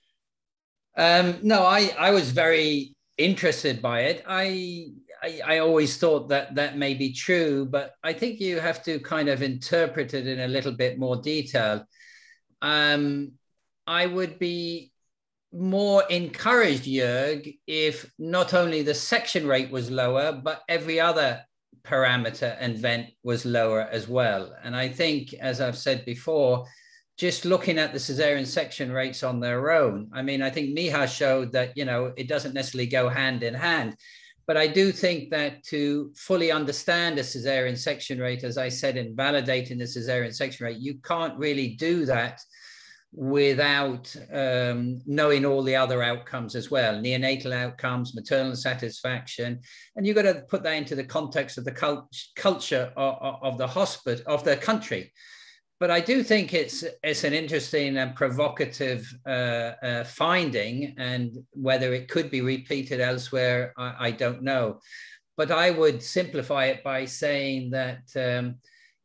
Um, no, I, I was very interested by it. I, I I always thought that that may be true, but I think you have to kind of interpret it in a little bit more detail. Um, I would be more encouraged, Jörg, if not only the section rate was lower, but every other parameter and vent was lower as well. And I think, as I've said before, just looking at the cesarean section rates on their own, I mean, I think Miha showed that, you know, it doesn't necessarily go hand in hand. But I do think that to fully understand a cesarean section rate, as I said, in validating the cesarean section rate, you can't really do that without um, knowing all the other outcomes as well, neonatal outcomes, maternal satisfaction. And you've got to put that into the context of the cult culture of, of the hospital, of the country. But I do think it's, it's an interesting and provocative uh, uh, finding, and whether it could be repeated elsewhere, I, I don't know. But I would simplify it by saying that um,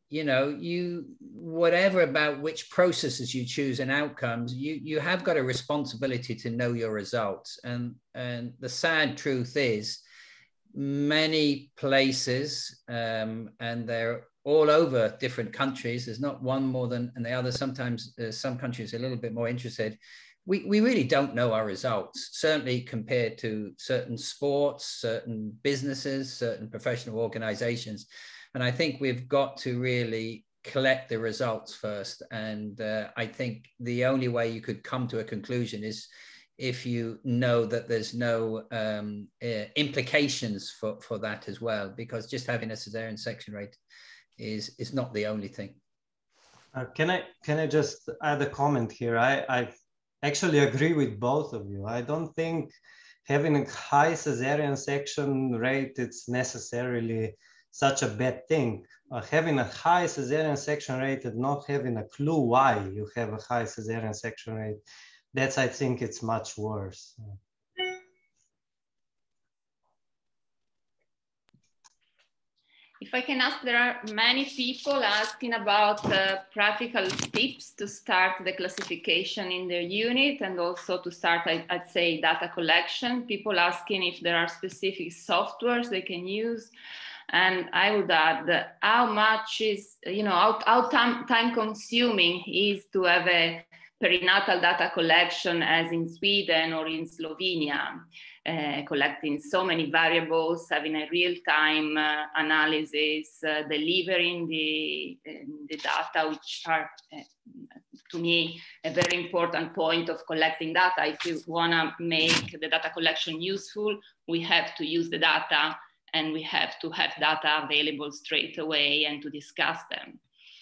you know, you, whatever about which processes you choose and outcomes, you, you have got a responsibility to know your results. And, and the sad truth is many places, um, and they're all over different countries, there's not one more than and the other. Sometimes uh, some countries are a little bit more interested. We, we really don't know our results, certainly compared to certain sports, certain businesses, certain professional organizations. And I think we've got to really collect the results first. And uh, I think the only way you could come to a conclusion is if you know that there's no um, uh, implications for, for that as well, because just having a cesarean section rate is, is not the only thing. Uh, can I can I just add a comment here? I, I actually agree with both of you. I don't think having a high cesarean section rate it's necessarily such a bad thing. Uh, having a high cesarean section rate and not having a clue why you have a high cesarean section rate, that's, I think, it's much worse. If I can ask, there are many people asking about uh, practical tips to start the classification in their unit and also to start, I, I'd say, data collection. People asking if there are specific softwares they can use. And I would add that how much is, you know, how, how time, time consuming is to have a perinatal data collection as in Sweden or in Slovenia, uh, collecting so many variables, having a real-time uh, analysis, uh, delivering the, uh, the data, which are, uh, to me, a very important point of collecting data. If you want to make the data collection useful, we have to use the data and we have to have data available straight away and to discuss them.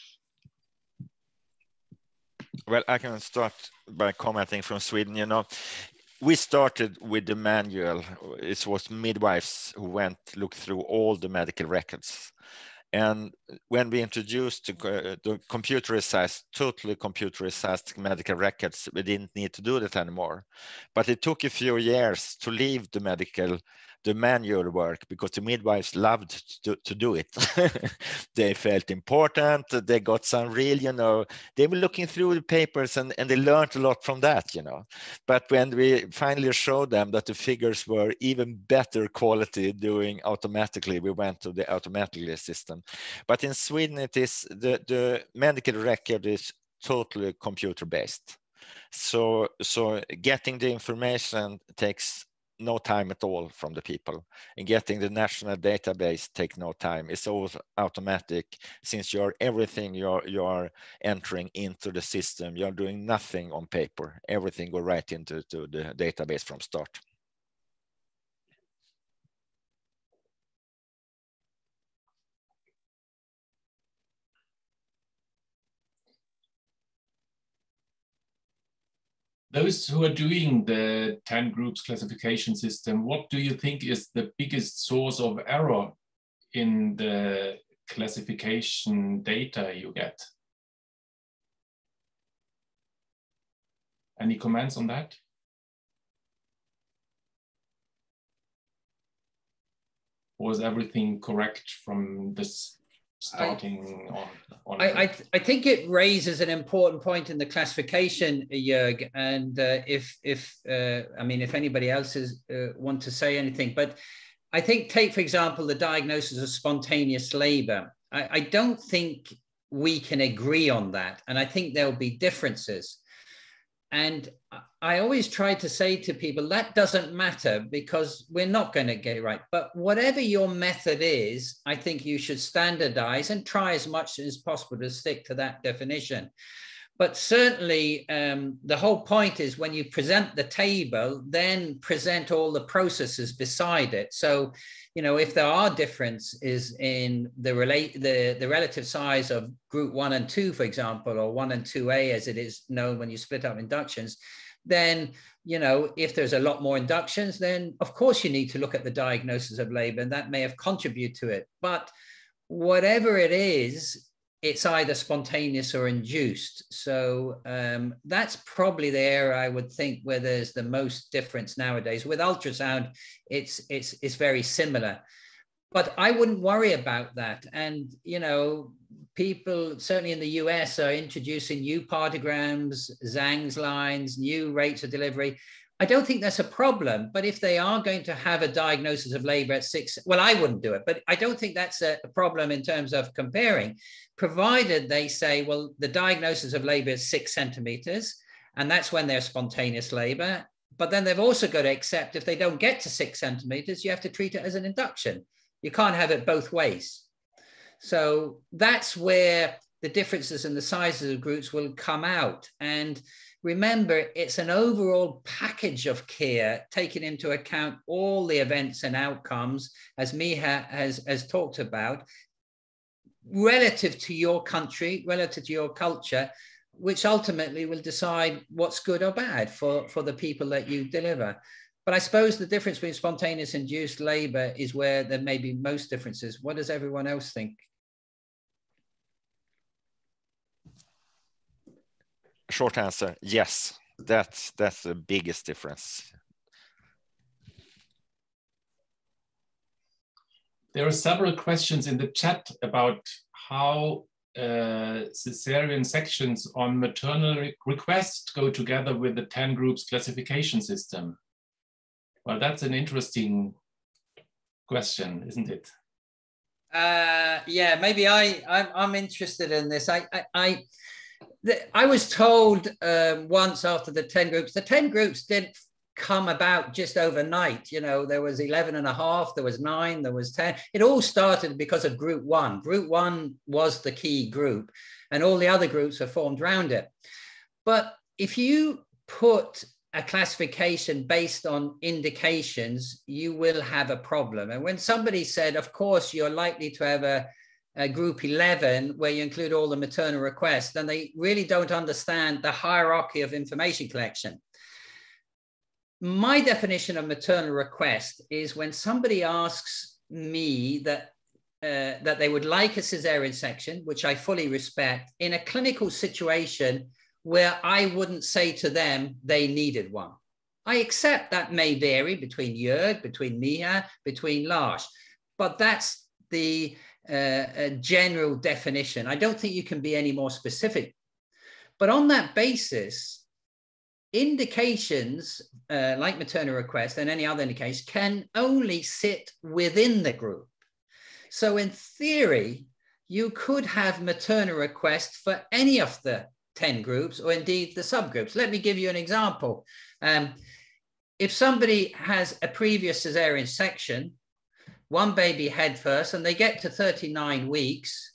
Well, I can start by commenting from Sweden. You know, we started with the manual. It was midwives who went, looked through all the medical records. And when we introduced the, the computerized, totally computerized medical records, we didn't need to do that anymore. But it took a few years to leave the medical, the manual work, because the midwives loved to, to do it. They felt important. They got some real, you know, they were looking through the papers and, and they learned a lot from that, you know. But when we finally showed them that the figures were even better quality doing automatically, we went to the automatically system. But in Sweden, it is the, the medical record is totally computer based. So, so getting the information takes no time at all from the people, and getting the national database take no time. It's all automatic. Since you're everything you're you're entering into the system, you're doing nothing on paper. Everything go right into to the database from start. Those who are doing the ten groups classification system, what do you think is the biggest source of error in the classification data you get? Any comments on that? Or is everything correct from this starting I, on? on I, I, th I think it raises an important point in the classification, Jörg, and uh, if, if uh, I mean, if anybody else is, uh, want to say anything, but I think take, for example, the diagnosis of spontaneous labor. I, I don't think we can agree on that, and I think there'll be differences. And I always try to say to people, that doesn't matter because we're not going to get it right. But whatever your method is, I think you should standardize and try as much as possible to stick to that definition. But certainly um, the whole point is when you present the table, then present all the processes beside it. So, you know, if there are differences in the, relate, the, the relative size of group one and two, for example, or one and two A as it is known when you split up inductions, then, you know, if there's a lot more inductions, then of course you need to look at the diagnosis of labor, and that may have contributed to it. But whatever it is, it's either spontaneous or induced. So um, that's probably the area I would think where there's the most difference nowadays. With ultrasound, it's, it's, it's very similar. but I wouldn't worry about that. And, you know, people, certainly in the U S, are introducing new partograms, Zhang's lines, new rates of delivery. I don't think that's a problem, but if they are going to have a diagnosis of labor at six, well, I wouldn't do it, but I don't think that's a problem in terms of comparing, provided they say, well, the diagnosis of labor is six centimeters, and that's when they're spontaneous labor. But then they've also got to accept if they don't get to six centimeters, you have to treat it as an induction. You can't have it both ways. So that's where the differences in the sizes of groups will come out. And remember, it's an overall package of care, taking into account all the events and outcomes, as Miha has, has talked about, relative to your country, relative to your culture, which ultimately will decide what's good or bad for, for the people that you deliver. But I suppose the difference between spontaneous induced labor is where there may be most differences. What does everyone else think? Short answer, yes. That's, that's the biggest difference. There are several questions in the chat about how uh, cesarean sections on maternal re request go together with the ten groups classification system. Well, that's an interesting question, isn't it? Uh, yeah, maybe I, I'm, I'm interested in this. I, I, I, the, I was told um, once after the ten groups, the ten groups didn't come about just overnight. You know, there was eleven and a half, there was nine, there was ten. It all started because of group one. Group one was the key group, and all the other groups were formed around it. But if you put a classification based on indications, you will have a problem. And when somebody said, of course, you're likely to have a, a group eleven where you include all the maternal requests, then they really don't understand the hierarchy of information collection. My definition of maternal request is when somebody asks me that, uh, that they would like a cesarean section, which I fully respect, in a clinical situation where I wouldn't say to them they needed one. I accept that may vary between Jörg, between Miha, between Lars, but that's the uh, uh, general definition. I don't think you can be any more specific. But on that basis, indications uh, like maternal request and any other indication can only sit within the group. So in theory, you could have maternal request for any of the ten groups, or indeed the subgroups. Let me give you an example. Um, if somebody has a previous cesarean section, one baby head first, and they get to thirty-nine weeks,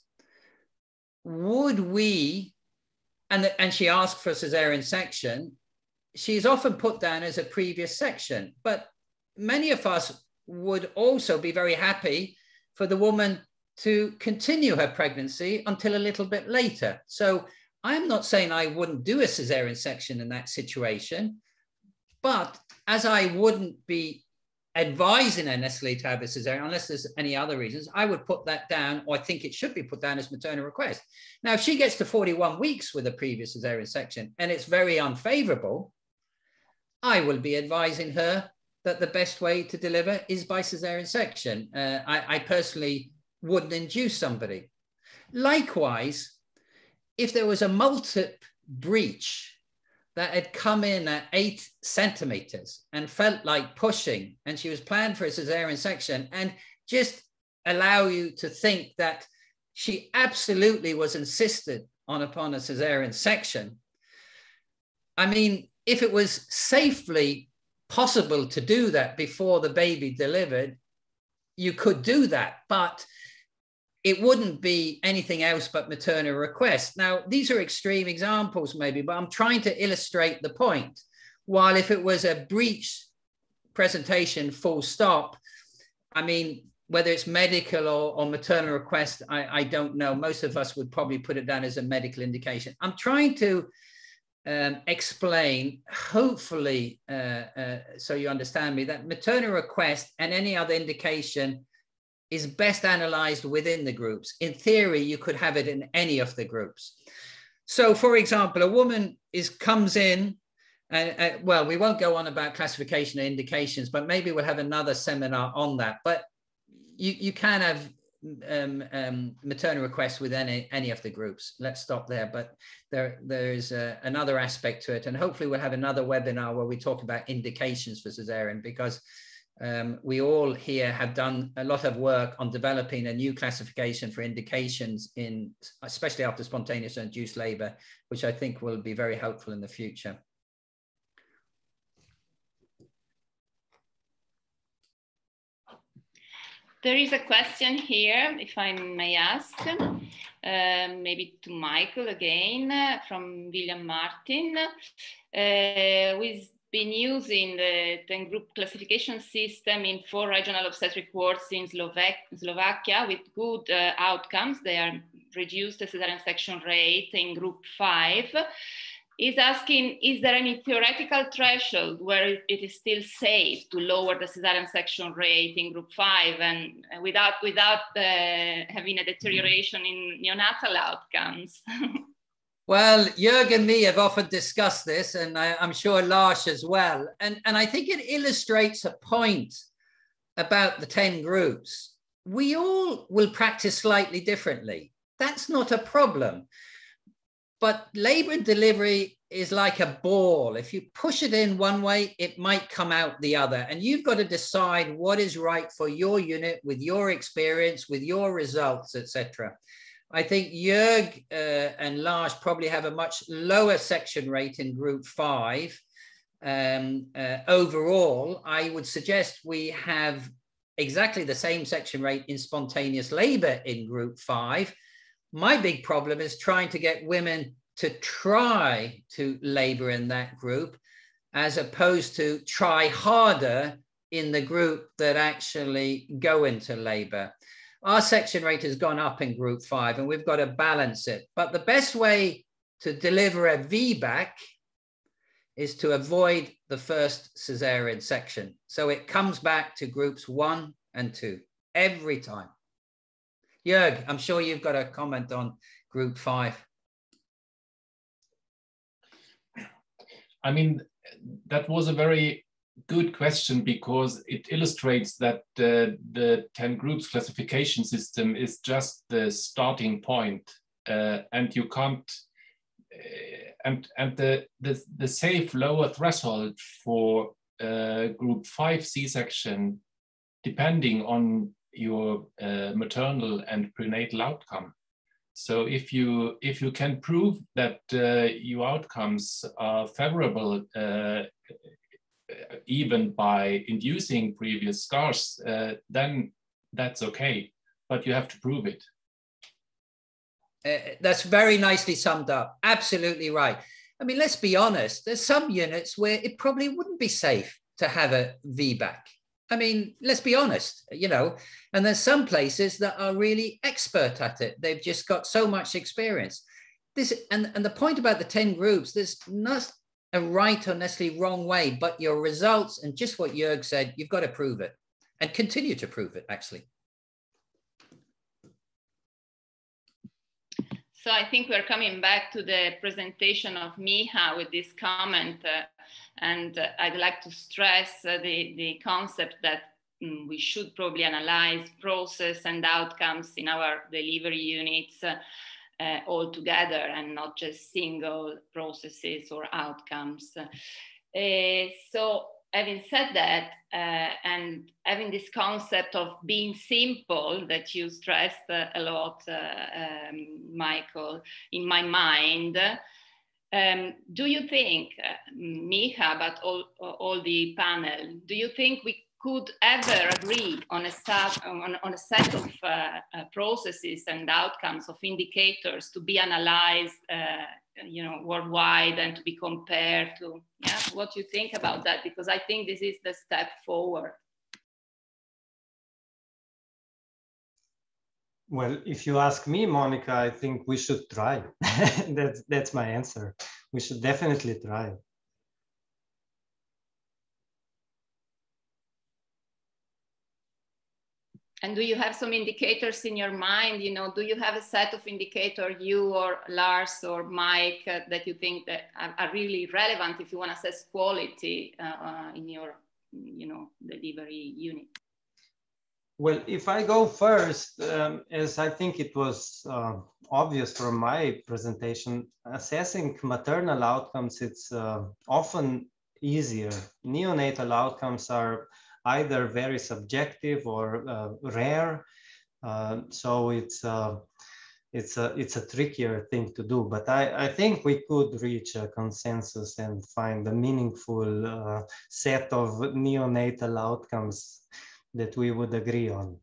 would we, and, and she asked for a cesarean section, she's often put down as a previous section, but many of us would also be very happy for the woman to continue her pregnancy until a little bit later. So I'm not saying I wouldn't do a cesarean section in that situation, but as I wouldn't be advising her necessarily to have a cesarean, unless there's any other reasons, I would put that down, or I think it should be put down as maternal request. Now, if she gets to forty-one weeks with a previous cesarean section and it's very unfavorable, I will be advising her that the best way to deliver is by cesarean section. Uh, I, I personally wouldn't induce somebody. Likewise, if there was a multiple breach that had come in at eight centimeters and felt like pushing, and she was planned for a cesarean section, and just allow you to think that she absolutely was insisted on upon a cesarean section. I mean, if it was safely possible to do that before the baby delivered, you could do that, but it wouldn't be anything else but maternal request. Now, these are extreme examples maybe, but I'm trying to illustrate the point. While if it was a breech presentation full stop, I mean, whether it's medical or, or maternal request, I, I don't know. Most of us would probably put it down as a medical indication. I'm trying to um, explain, hopefully, uh, uh, so you understand me, that maternal request and any other indication is best analyzed within the groups. In theory, you could have it in any of the groups. So for example, a woman is comes in, and uh, well, we won't go on about classification and indications, but maybe we'll have another seminar on that. But you, you can have um, um, maternal requests with any, any of the groups. Let's stop there. But there, there's uh, another aspect to it. And hopefully we'll have another webinar where we talk about indications for cesarean, because um, we all here have done a lot of work on developing a new classification for indications in, especially after spontaneous induced labor, which I think will be very helpful in the future. There is a question here, if I may ask, uh, maybe to Michael again, uh, from William Martin. Uh, we've been using the ten group classification system in four regional obstetric wards in Slovak Slovakia with good uh, outcomes. They are reduced the cesarean section rate in group five. Is asking, is there any theoretical threshold where it is still safe to lower the cesarean section rate in group five and without, without uh, having a deterioration in neonatal outcomes? Well, Jörg and me have often discussed this, and I, I'm sure Lars as well. And, and I think it illustrates a point about the ten groups. We all will practice slightly differently. That's not a problem. But labor and delivery is like a ball. If you push it in one way, it might come out the other. And you've got to decide what is right for your unit with your experience, with your results, et cetera. I think Jörg uh, and Lars probably have a much lower section rate in group five. Um, uh, overall, I would suggest we have exactly the same section rate in spontaneous labor in group five. My big problem is trying to get women to try to labor in that group, as opposed to try harder in the group that actually go into labor. Our section rate has gone up in group five, and we've got to balance it. But the best way to deliver a V BAC is to avoid the first cesarean section. So it comes back to groups one and two every time. Jörg, I'm sure you've got a comment on group five. I mean, that was a very good question, because it illustrates that uh, the ten groups classification system is just the starting point, uh, and you can't, uh, and, and the, the, the safe lower threshold for uh, group five C-section, depending on your uh, maternal and prenatal outcome. So if you if you can prove that uh, your outcomes are favorable, uh, even by inducing previous scars, uh, then that's okay. But you have to prove it. Uh, that's very nicely summed up. Absolutely right. I mean, let's be honest. There's some units where it probably wouldn't be safe to have a V BAC. I mean, let's be honest, you know, and there's some places that are really expert at it. They've just got so much experience. This and, and the point about the ten groups, there's not a right or necessarily wrong way, but your results and just what Jörg said, you've got to prove it and continue to prove it, actually. So I think we're coming back to the presentation of Miha with this comment. Uh, and uh, I'd like to stress uh, the, the concept that um, we should probably analyze process and outcomes in our delivery units uh, uh, all together and not just single processes or outcomes. Uh, so having said that, uh, and having this concept of being simple that you stressed uh, a lot, uh, um, Michael, in my mind, um, do you think, uh, Miha, but all, all the panel, do you think we could ever agree on a set, on, on a set of uh, uh, processes and outcomes of indicators to be analyzed uh, you know, worldwide and to be compared to, yeah, what you think about that? Because I think this is the step forward. Well, if you ask me, Monica, I think we should try. that's, that's my answer. We should definitely try. And do you have some indicators in your mind? You know, do you have a set of indicators, you or Lars or Mike, uh, that you think that are, are really relevant if you want to assess quality uh, uh, in your, you know, delivery unit? Well, if I go first, um, as I think it was uh, obvious from my presentation, assessing maternal outcomes, it's uh, often easier. Neonatal outcomes are either very subjective or uh, rare. Uh, so it's, uh, it's, a, it's a trickier thing to do. But I, I think we could reach a consensus and find a meaningful uh, set of neonatal outcomes that we would agree on.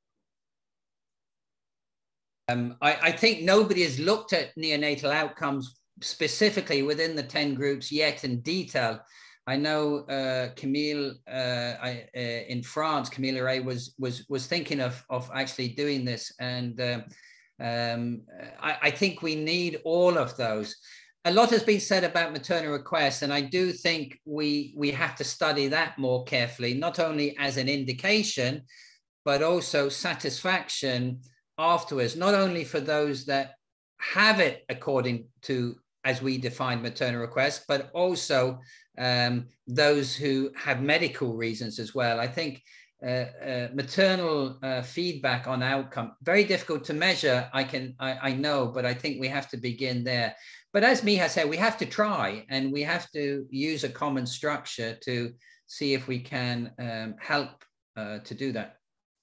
Um, I, I think nobody has looked at neonatal outcomes specifically within the ten groups yet in detail. I know uh, Camille uh, I, uh, in France, Camille Ray was was was thinking of of actually doing this, and uh, um, I, I think we need all of those. A lot has been said about maternal requests, and I do think we we have to study that more carefully, not only as an indication, but also satisfaction afterwards, not only for those that have it according to as we define maternal requests, but also um, those who have medical reasons as well. I think uh, uh, maternal uh, feedback on outcome, very difficult to measure, I can I, I know, but I think we have to begin there. But as Miha said, we have to try, and we have to use a common structure to see if we can um, help uh, to do that.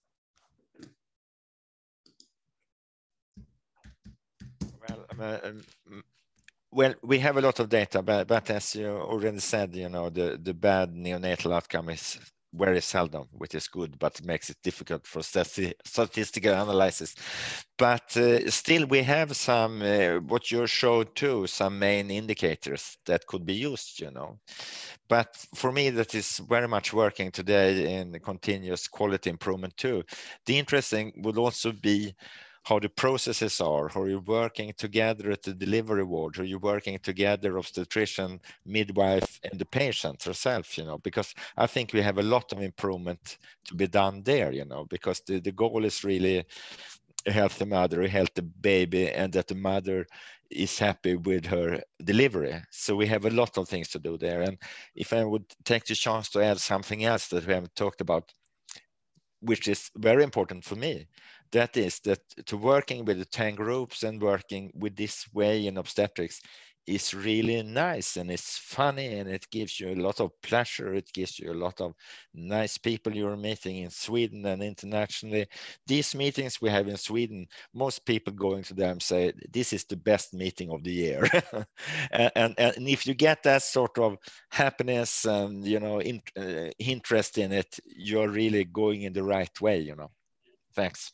Well, uh, well, we have a lot of data, but, but as you already said, you know, the, the bad neonatal outcome is very seldom, which is good, but makes it difficult for stati statistical analysis. But uh, still, we have some, uh, what you showed too, some main indicators that could be used, you know. But for me, that is very much working today in continuous quality improvement too. The interesting would also be how the processes are, how you're working together at the delivery ward, how you're working together, obstetrician, midwife, and the patient herself, you know, because I think we have a lot of improvement to be done there, you know, because the, the goal is really a healthy mother, a healthy baby, and that the mother is happy with her delivery. So we have a lot of things to do there. And if I would take the chance to add something else that we haven't talked about, which is very important for me, that is that to working with the ten groups and working with this way in obstetrics is really nice, and it's funny, and it gives you a lot of pleasure. It gives you a lot of nice people you're meeting in Sweden and internationally. These meetings we have in Sweden, most people going to them say, this is the best meeting of the year. and, and, and if you get that sort of happiness and, you know, in, uh, interest in it, you're really going in the right way, you know. Thanks.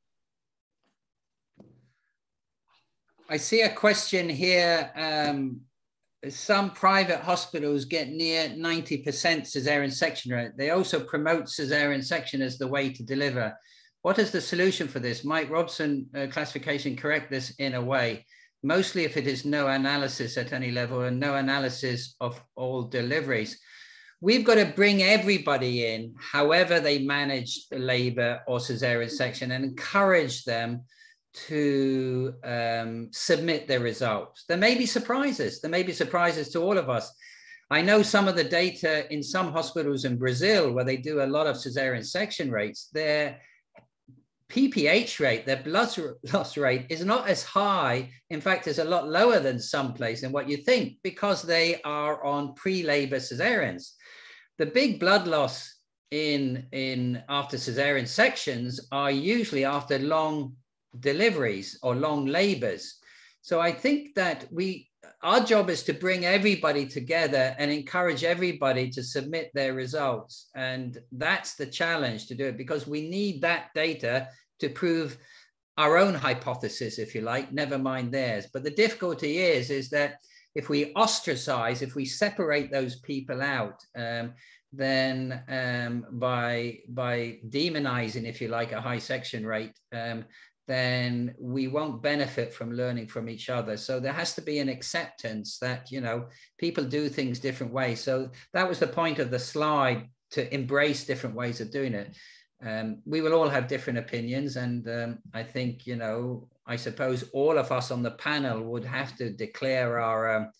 I see a question here. Um, some private hospitals get near ninety percent cesarean section rate. They also promote cesarean section as the way to deliver. What is the solution for this? Might Robson uh, classification correct this in a way? Mostly if it is no analysis at any level and no analysis of all deliveries. We've got to bring everybody in, however they manage labor or cesarean section, and encourage them to um, submit their results. There may be surprises. There may be surprises to all of us. I know some of the data in some hospitals in Brazil where they do a lot of cesarean section rates, their P P H rate, their blood loss rate is not as high. In fact, it's a lot lower than some place than what you think, because they are on pre-labor cesareans. The big blood loss in, in after cesarean sections are usually after long deliveries or long labors. So I think that we, our job is to bring everybody together and encourage everybody to submit their results. And that's the challenge to do it, because we need that data to prove our own hypothesis, if you like, never mind theirs. But the difficulty is, is that if we ostracize, if we separate those people out, um, then um, by, by demonizing, if you like, a high section rate, um, then we won't benefit from learning from each other. So there has to be an acceptance that, you know, people do things different ways. So that was the point of the slide, to embrace different ways of doing it. Um, we will all have different opinions. And um, I think, you know, I suppose all of us on the panel would have to declare our, um,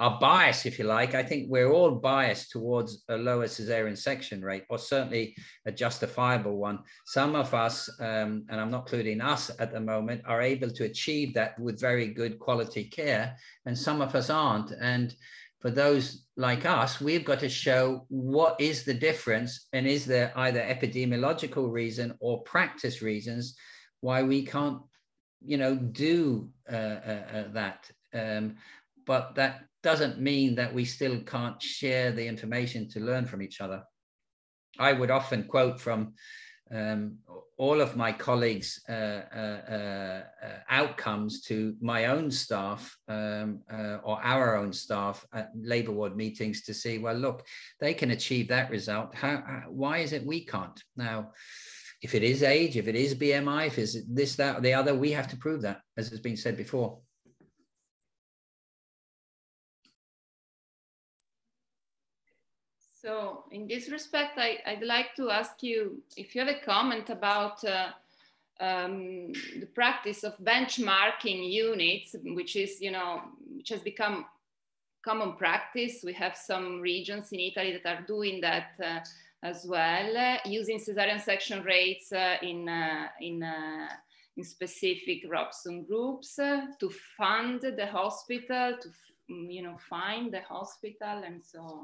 our bias, if you like. I think we're all biased towards a lower cesarean section rate, or certainly a justifiable one. Some of us, um, and I'm not including us at the moment, are able to achieve that with very good quality care, and some of us aren't. And for those like us, we've got to show what is the difference, and is there either epidemiological reason or practice reasons why we can't, you know, do uh, uh, uh, that. Um, but that doesn't mean that we still can't share the information to learn from each other. I would often quote from um, all of my colleagues' uh, uh, uh, outcomes to my own staff um, uh, or our own staff at labour ward meetings to see, well, look, they can achieve that result. How, how, why is it we can't? Now, if it is age, if it is B M I, if it's this, that, or the other, we have to prove that, as has been said before. So in this respect, I, I'd like to ask you if you have a comment about uh, um, the practice of benchmarking units, which is, you know, which has become common practice. We have some regions in Italy that are doing that uh, as well, uh, using cesarean section rates uh, in, uh, in, uh, in specific Robson groups uh, to fund the hospital, to, you know, find the hospital and so on.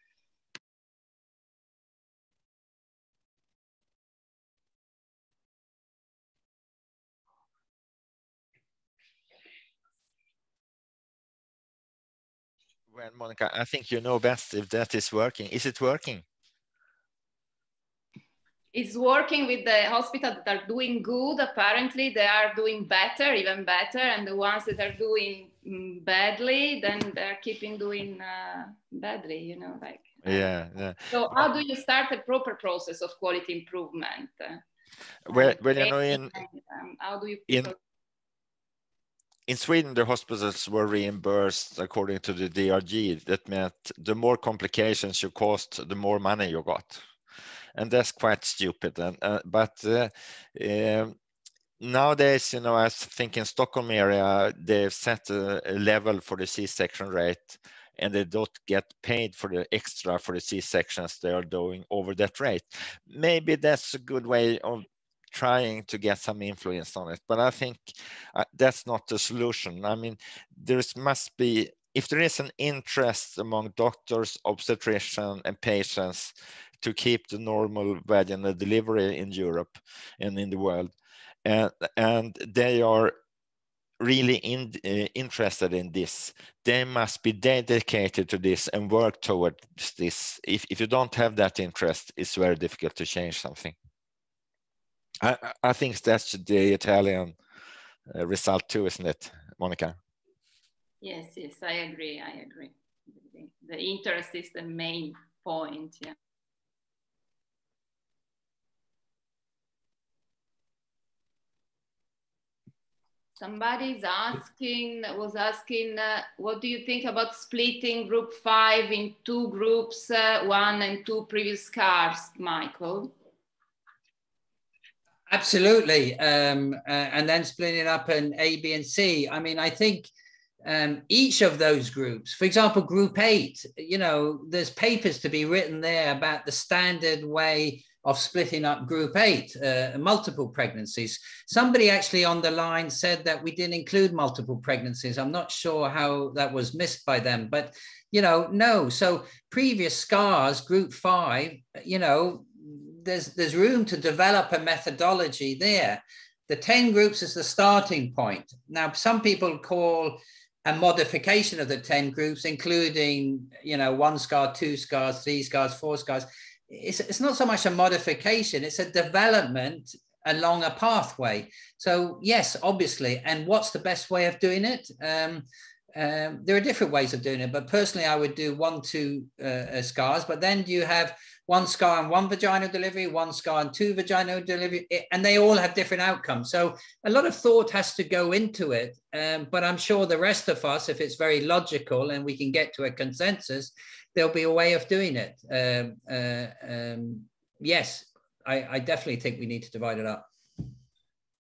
Well, Monica, I think you know best if that is working. Is it working? It's working with the hospitals that are doing good. Apparently, they are doing better, even better. And the ones that are doing mm, badly, then they're keeping doing uh, badly, you know, like. Uh, yeah, yeah. So how do you start a proper process of quality improvement? Well, well you know, in, um, how do you in, in Sweden, the hospitals were reimbursed according to the D R G. That meant the more complications you caused, the more money you got. And that's quite stupid. And, uh, but uh, um, nowadays, you know, I think in Stockholm area, they've set a, a level for the C-section rate, and they don't get paid for the extra for the C-sections they are doing over that rate. Maybe that's a good way of trying to get some influence on it, but I think uh, that's not the solution. I mean, there must be, if there is an interest among doctors, obstetricians, and patients to keep the normal vaginal delivery in Europe and in the world, and, and they are really in, uh, interested in this, they must be dedicated to this and work towards this. If, if you don't have that interest, it's very difficult to change something. I, I think that's the Italian uh, result too, isn't it, Monica? Yes, yes, I agree, I agree. The interest is the main point, yeah. Somebody's asking, was asking, uh, what do you think about splitting group five in two groups, uh, one and two previous scars, Michael? Absolutely, um, uh, and then splitting it up in A, B, and C. I mean, I think um, each of those groups, for example, group eight, you know, there's papers to be written there about the standard way of splitting up group eight, uh, multiple pregnancies. Somebody actually on the line said that we didn't include multiple pregnancies. I'm not sure how that was missed by them, but, you know, no. So previous scars, group five, you know, there's, there's room to develop a methodology there. The ten groups is the starting point. Now, some people call a modification of the ten groups, including, you know, one scar, two scars, three scars, four scars. It's, it's not so much a modification, it's a development along a pathway. So yes, obviously, and what's the best way of doing it? Um, um, there are different ways of doing it, but personally I would do one, two uh, scars, but then you have one scar and one vaginal delivery, one scar and two vaginal delivery, and they all have different outcomes. So a lot of thought has to go into it, um, but I'm sure the rest of us, if it's very logical and we can get to a consensus, there'll be a way of doing it. Um, uh, um, yes, I, I definitely think we need to divide it up.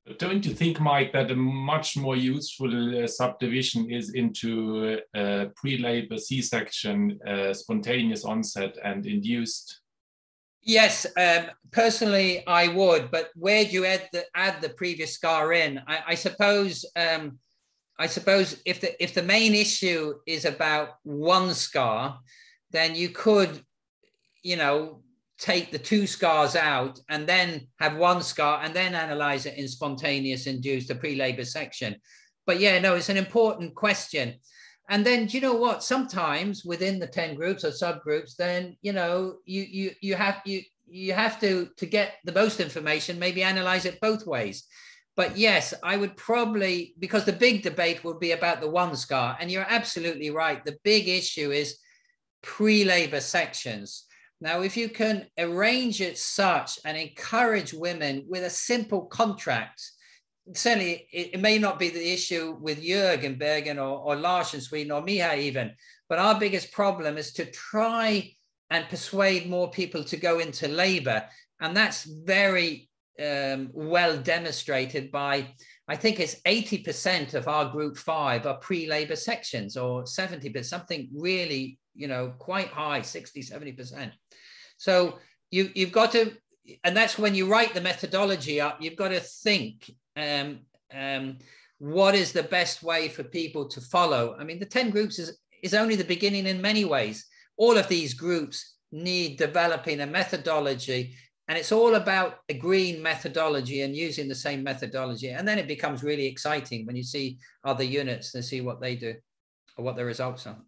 Don't you think, Mike, that a much more useful uh, subdivision is into uh, pre-labor, C-section, uh, spontaneous onset, and induced? Yes, um, personally, I would. But where do you add the add the previous scar in? I, I suppose. Um, I suppose if the if the main issue is about one scar, then you could, you know, take the two scars out and then have one scar and then analyze it in spontaneous induced, the pre-labor section. But yeah, no, it's an important question. And then, do you know what? Sometimes within the ten groups or subgroups, then, you know, you you you have you you have to to get the most information, maybe analyze it both ways. But yes, I would probably, because the big debate will be about the one scar, and you're absolutely right. The big issue is pre-labor sections. Now, if you can arrange it such and encourage women with a simple contract, certainly it, it may not be the issue with Jörg in Bergen or, or Lars in Sweden or Miha even, but our biggest problem is to try and persuade more people to go into labor. And that's very um, well demonstrated by, I think it's eighty percent of our group five are pre-labor sections, or seventy percent, something really, you know, quite high, sixty, seventy percent. So you, you've got to, and that's when you write the methodology up, you've got to think, um, um, what is the best way for people to follow? I mean, the ten groups is, is only the beginning in many ways. All of these groups need developing a methodology, and it's all about agreeing methodology and using the same methodology. And then it becomes really exciting when you see other units and see what they do or what the results are.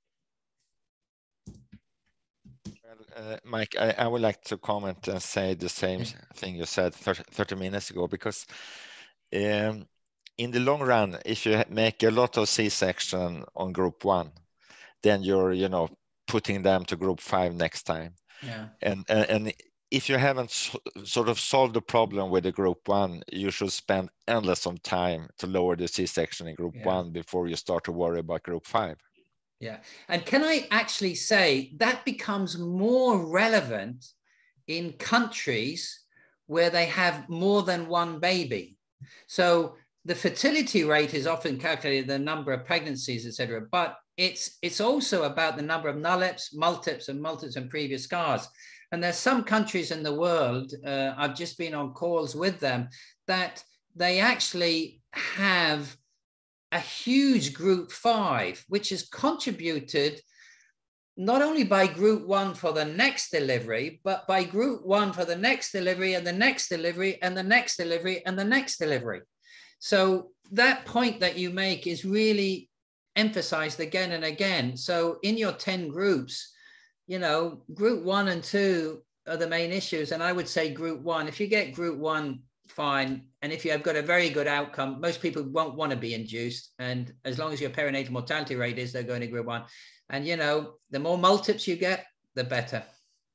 Uh, Mike, I, I would like to comment and say the same thing you said thirty minutes ago, because um, in the long run, if you make a lot of C-section on group one, then you're, you know, putting them to group five next time. Yeah. And, and, and if you haven't so, sort of solved the problem with the group one, you should spend endless of time to lower the C-section in group yeah. one before you start to worry about group five. Yeah. And can I actually say that becomes more relevant in countries where they have more than one baby. So the fertility rate is often calculated, the number of pregnancies, et cetera, but it's, it's also about the number of nullips, multips, and multips and previous scars. And there's some countries in the world, uh, I've just been on calls with them, that they actually have a huge group five, which is contributed not only by group one for the next delivery, but by group one for the next delivery and the next delivery and the next delivery and the next delivery. So that point that you make is really emphasized again and again. So in your ten groups, you know, group one and two are the main issues. And I would say group one, if you get group one, fine. And if you have got a very good outcome, most people won't want to be induced. And as long as your perinatal mortality rate is, they're going to group one. And, you know, the more multips you get, the better.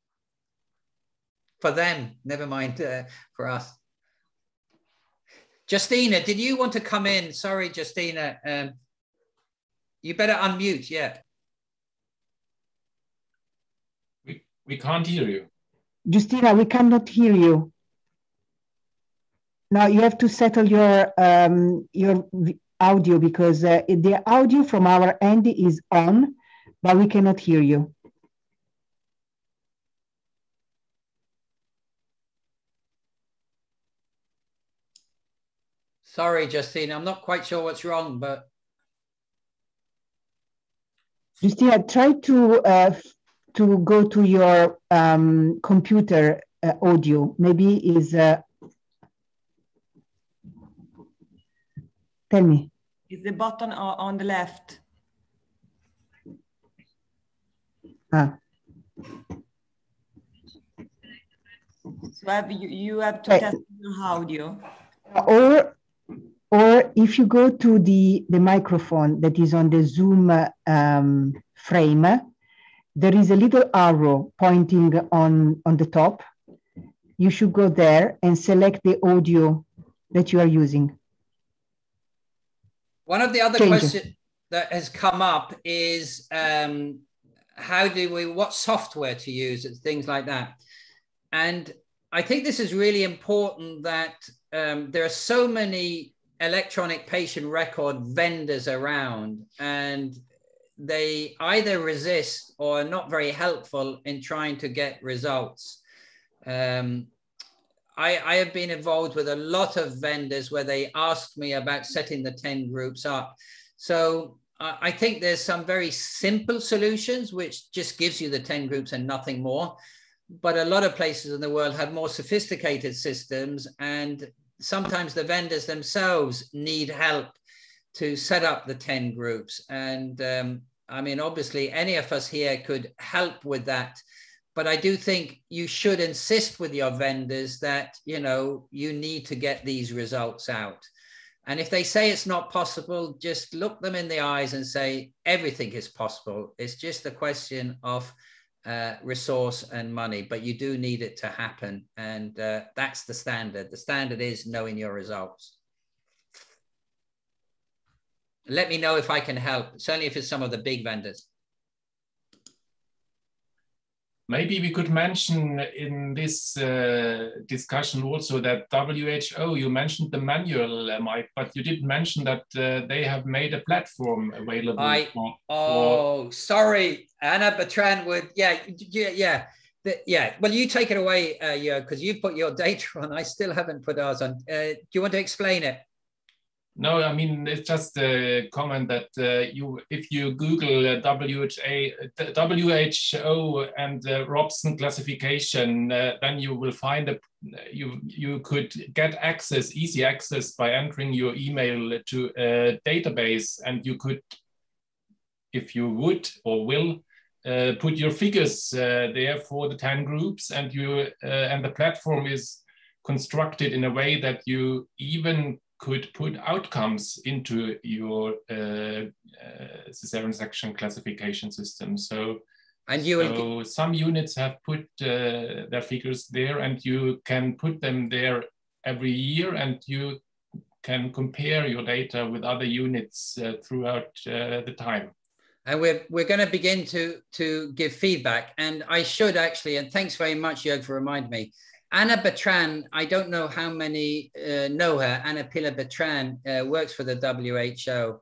For them, never mind uh, for us. Justina, did you want to come in? Sorry, Justina. Um, you better unmute, yeah. We, we can't hear you. Justina, we cannot hear you. Now you have to settle your um, your audio, because uh, the audio from our end is on, but we cannot hear you. Sorry, Justina, I'm not quite sure what's wrong, but. Justina, try to uh, to go to your um, computer uh, audio. Maybe is. Uh, Tell me. Is the button on the left? Ah. So have you, you have to okay. test your audio. Or, or if you go to the, the microphone that is on the Zoom um, frame, there is a little arrow pointing on, on the top. You should go there and select the audio that you are using. One of the other questions that has come up is um, how do we, what software to use and things like that. And I think this is really important that um, there are so many electronic patient record vendors around, and they either resist or are not very helpful in trying to get results. Um, I, I have been involved with a lot of vendors where they asked me about setting the ten groups up. So uh, I think there's some very simple solutions, which just gives you the ten groups and nothing more. But a lot of places in the world have more sophisticated systems, and sometimes the vendors themselves need help to set up the ten groups. And um, I mean, obviously any of us here could help with that. But I do think you should insist with your vendors that, you know, you need to get these results out. And if they say it's not possible, just look them in the eyes and say, everything is possible. It's just a question of uh, resource and money, but you do need it to happen. And uh, that's the standard. The standard is knowing your results. Let me know if I can help, certainly if it's some of the big vendors. Maybe we could mention in this uh, discussion also that W H O, you mentioned the manual, uh, Mike, but you didn't mention that uh, they have made a platform available. I, for, oh, for... sorry. Anna Bertrand would, yeah, yeah, yeah. The, yeah. Well, you take it away, uh, Jörg, because you've put your data on. I still haven't put ours on. Uh, do you want to explain it? No, I mean, it's just a comment that uh, you, if you Google uh, W H A, W H O and uh, Robson classification, uh, then you will find a, you, you could get access, easy access by entering your email to a database, and you could, if you would or will, uh, put your figures uh, there for the ten groups, and you uh, and the platform is constructed in a way that you even could put outcomes into your uh, uh, cesarean section classification system. So, and you so will some units have put uh, their figures there, and you can put them there every year, and you can compare your data with other units uh, throughout uh, the time. And we're, we're going to begin to, to give feedback. And I should actually, and thanks very much, Jörg, for reminding me. Anna Bertrand, I don't know how many uh, know her. Anna Pilla Bertrand uh, works for the W H O.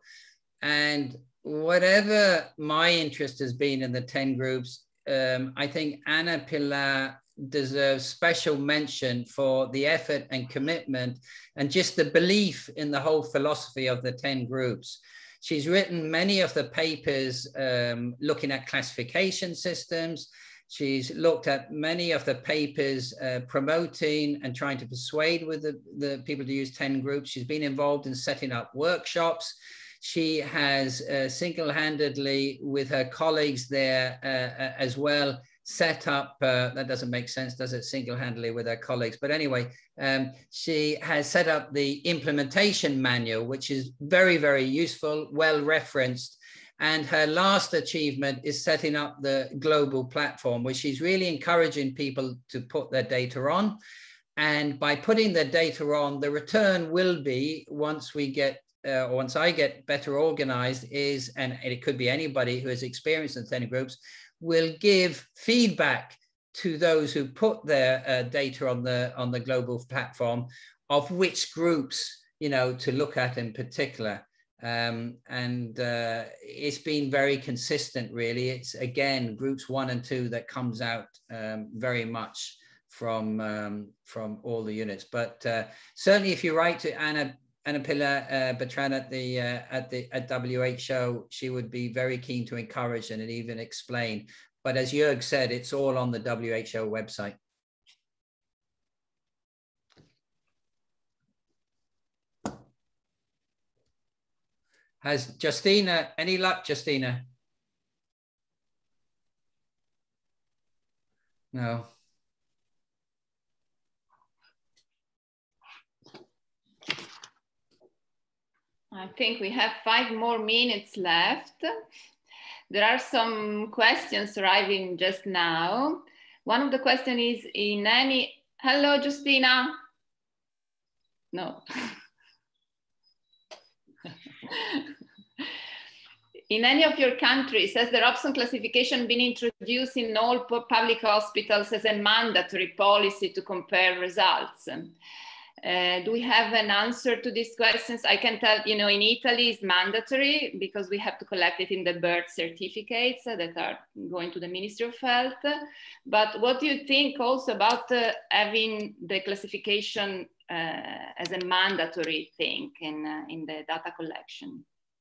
And whatever my interest has been in the ten groups, um, I think Anna Pilla deserves special mention for the effort and commitment and just the belief in the whole philosophy of the ten groups. She's written many of the papers um, looking at classification systems. She's looked at many of the papers uh, promoting and trying to persuade with the, the people to use ten groups. She's been involved in setting up workshops. She has uh, single-handedly, with her colleagues there uh, as well, set up, uh, that doesn't make sense, does it, single-handedly with her colleagues? But anyway, um, she has set up the implementation manual, which is very, very useful, well-referenced. And her last achievement is setting up the global platform, which she's really encouraging people to put their data on. And by putting their data on, the return will be, once we get, uh, once I get better organized, is, and it could be anybody who has experience in ten groups, will give feedback to those who put their uh, data on the, on the global platform of which groups, you know, to look at in particular. Um, and uh, it's been very consistent, really. It's, again, groups one and two that comes out um, very much from, um, from all the units. But uh, certainly if you write to Anna, Anna Pilla uh, Bertrand at, the, uh, at, the, at W H O, she would be very keen to encourage and even explain. But as Jörg said, it's all on the W H O website. Has Justina, any luck, Justina? No. I think we have five more minutes left. There are some questions arriving just now. One of the questions is in any, hello, Justina. No. in any of your countries, has the Robson classification been introduced in all public hospitals as a mandatory policy to compare results? Uh, do we have an answer to these questions? I can tell, you know, in Italy it's mandatory because we have to collect it in the birth certificates that are going to the Ministry of Health. But what do you think also about uh, having the classification uh, as a mandatory thing in, uh, in the data collection?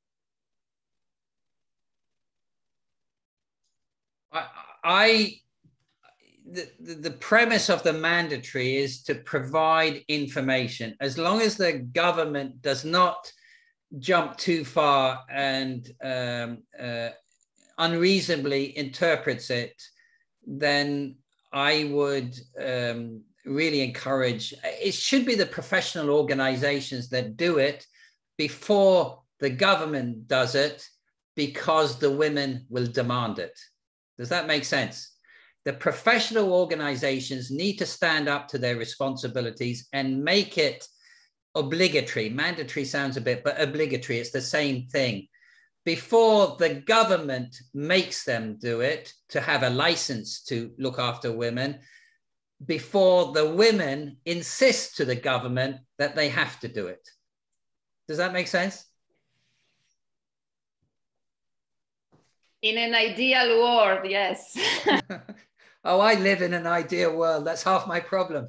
I, I the, the, the premise of the mandatory is to provide information. As long as the government does not jump too far and um, uh, unreasonably interprets it, then I would um, really encourage, it should be the professional organizations that do it before the government does it, because the women will demand it. Does that make sense? The professional organizations need to stand up to their responsibilities and make it obligatory. Mandatory sounds a bit, but obligatory, it's the same thing. Before the government makes them do it to have a license to look after women, before the women insist to the government that they have to do it. Does that make sense? In an ideal world, yes. Oh, I live in an ideal world. That's half my problem.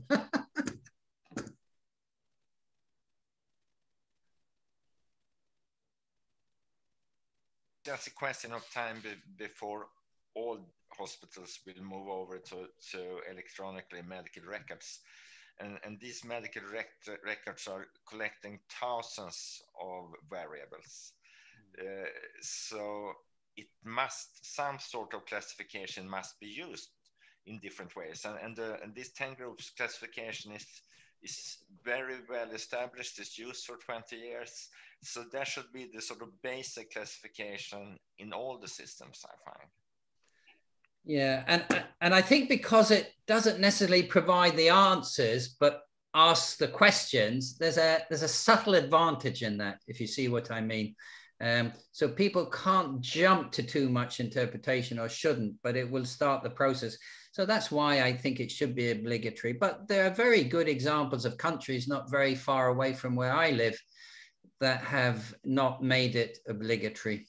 Just a question of time be before all hospitals will move over to, to electronically medical records. And, and these medical rec records are collecting thousands of variables. Uh, so it must, some sort of classification must be used in different ways. And, and, uh, and this ten groups classification is, is very well established. It's used for twenty years. So there should be the sort of basic classification in all the systems, I find. Yeah, and, and I think because it doesn't necessarily provide the answers, but asks the questions, there's a, there's a subtle advantage in that, if you see what I mean. Um, so people can't jump to too much interpretation, or shouldn't, but it will start the process. So that's why I think it should be obligatory. But there are very good examples of countries not very far away from where I live that have not made it obligatory.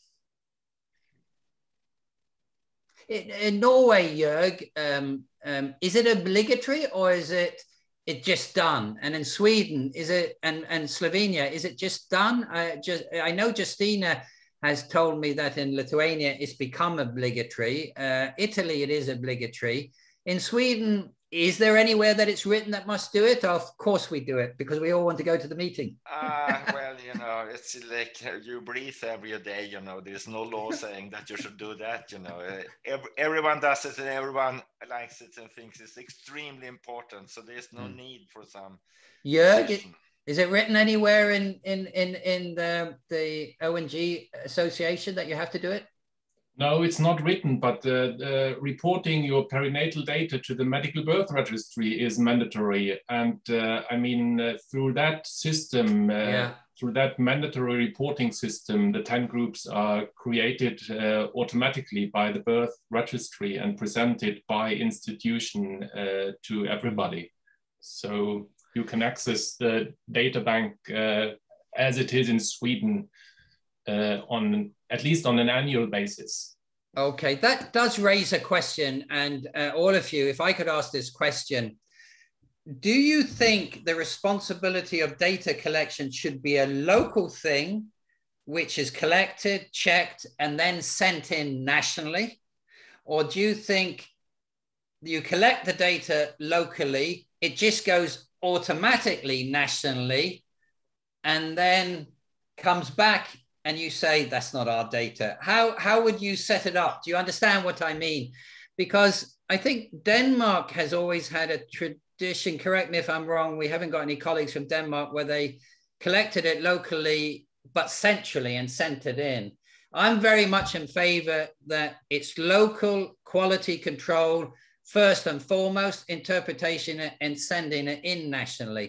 In, in Norway, Jörg, um, um, is it obligatory, or is it it just done? And in Sweden, is it, and, and Slovenia, is it just done? I, just, I know Justina has told me that in Lithuania it's become obligatory. Uh, Italy, it is obligatory. In Sweden, is there anywhere that it's written that must do it? Of course we do it, because we all want to go to the meeting. Ah, uh, well, you know, it's like you breathe every day, you know, there's no law saying that you should do that, you know. Uh, every, everyone does it and everyone likes it and thinks it's extremely important. So there's no mm. need for some. Jörg, is it written anywhere in, in, in, in the, the O N G association that you have to do it? No, it's not written, but uh, uh, reporting your perinatal data to the medical birth registry is mandatory. And uh, I mean, uh, through that system, uh, yeah. through that mandatory reporting system, the ten groups are created uh, automatically by the birth registry and presented by institution uh, to everybody. So you can access the data bank uh, as it is in Sweden uh, on at least on an annual basis. Okay, that does raise a question. And uh, all of you, if I could ask this question, do you think the responsibility of data collection should be a local thing, which is collected, checked, and then sent in nationally? Or do you think you collect the data locally, it just goes automatically nationally, and then comes back and you say, that's not our data? How, how would you set it up? Do you understand what I mean? Because I think Denmark has always had a tradition, correct me if I'm wrong, we haven't got any colleagues from Denmark, where they collected it locally, but centrally and sent it in. I'm very much in favor that it's local quality control, first and foremost, interpretation and sending it in nationally.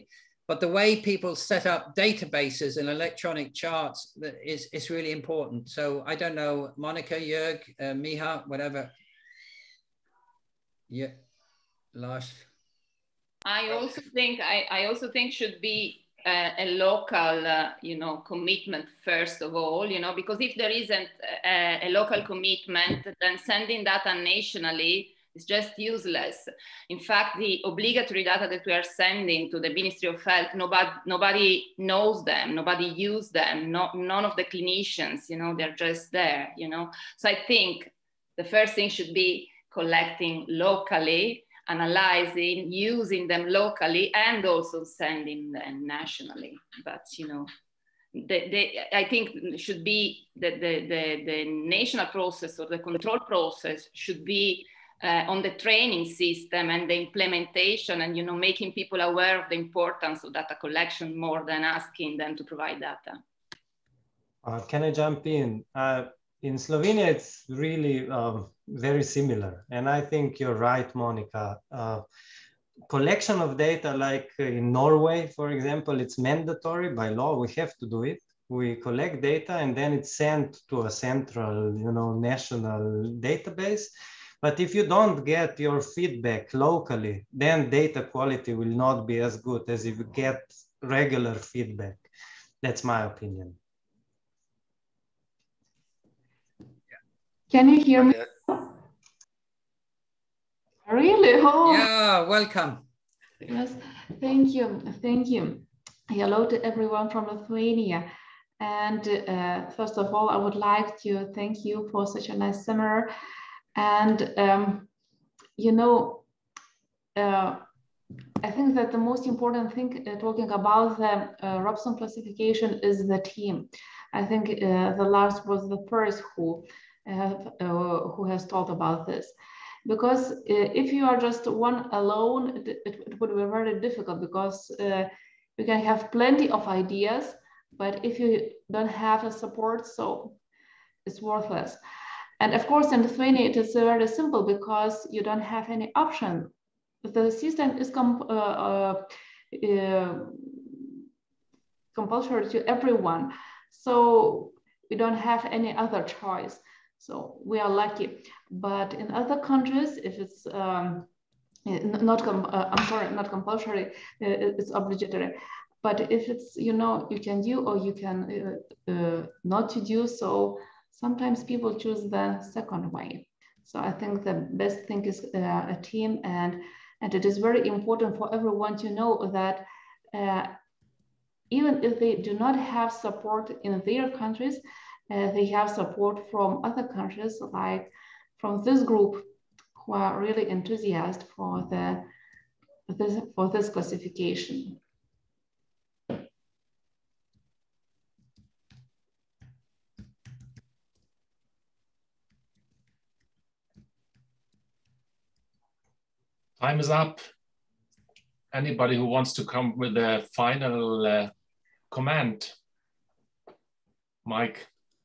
but the way people set up databases and electronic charts is, is really important. So I don't know, Monica, Jörg, uh, Miha, whatever. Yeah, Lars. I also think I, I also think should be uh, a local, uh, you know, commitment first of all, you know, because if there isn't a, a local commitment, then sending data nationally is just useless. In fact, the obligatory data that we are sending to the Ministry of Health, nobody nobody knows them, nobody uses them, no, none of the clinicians, you know, they're just there, you know. So I think the first thing should be collecting locally, analyzing, using them locally, and also sending them nationally. But, you know, the, the, I think it should be the, the, the, the national process or the control process should be uh, on the training system and the implementation and, you know, making people aware of the importance of data collection more than asking them to provide data. Uh, can I jump in? Uh, in Slovenia, it's really um, very similar. And I think you're right, Monica. Uh, collection of data, like in Norway, for example, it's mandatory by law. We have to do it. We collect data and then it's sent to a central, you know, national database. But if you don't get your feedback locally, then data quality will not be as good as if you get regular feedback. That's my opinion. Can you hear me? Really? Oh. Yeah, welcome. Yes, thank you. Thank you. Hello to everyone from Lithuania. And uh, first of all, I would like to thank you for such a nice seminar. And, um, you know, uh, I think that the most important thing uh, talking about the uh, Robson classification is the team. I think uh, the Lars was the first who Uh, uh, who has thought about this, because uh, if you are just one alone, it, it, it would be very difficult, because uh, you can have plenty of ideas, but if you don't have a support, so it's worthless. And of course, in Lithuania, it is very simple because you don't have any option. The system is com uh, uh, uh, compulsory to everyone, so we don't have any other choice. So we are lucky, but in other countries, if it's um, not, com uh, I'm sorry, not compulsory, uh, it's obligatory. But if it's, you know, you can do or you can uh, uh, not to do, so sometimes people choose the second way. So I think the best thing is uh, a team, and and it is very important for everyone to know that uh, even if they do not have support in their countries, Uh, they have support from other countries, like from this group, who are really enthusiastic for the for this, for this classification. Time is up. Anybody who wants to come with a final uh, comment? Mike.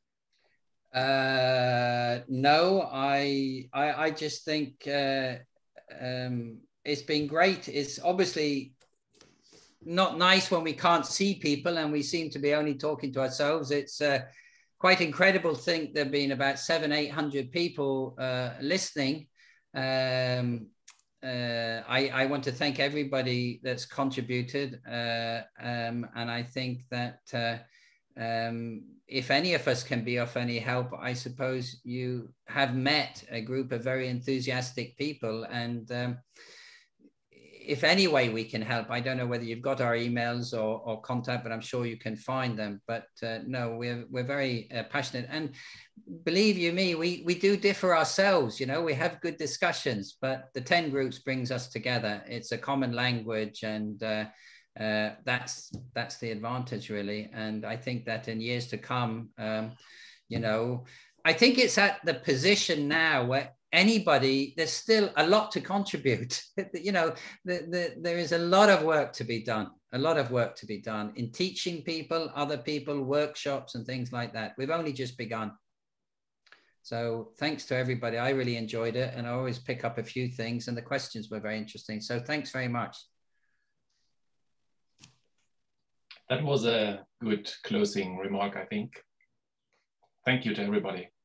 Uh, no, I, I, I just think uh, um, it's been great. It's obviously not nice when we can't see people and we seem to be only talking to ourselves. It's uh, quite incredible to think there have been about seven, eight hundred people uh, listening. Um, uh, I, I want to thank everybody that's contributed, uh, um, and I think that uh, um, if any of us can be of any help, I suppose you have met a group of very enthusiastic people, and um, if any way we can help, I don't know whether you've got our emails or, or contact, but I'm sure you can find them. But uh, no, we're, we're very uh, passionate, and believe you me, we, we do differ ourselves, you know, we have good discussions, but the ten groups brings us together. It's a common language, and uh, Uh, that's that's the advantage, really. And I think that in years to come, um, you know, I think it's at the position now where anybody, there's still a lot to contribute. You know, the, the, there is a lot of work to be done, a lot of work to be done in teaching people, other people, workshops and things like that. We've only just begun. So thanks to everybody. I really enjoyed it, and I always pick up a few things, and the questions were very interesting. So thanks very much. that was a good closing remark, I think. Thank you to everybody.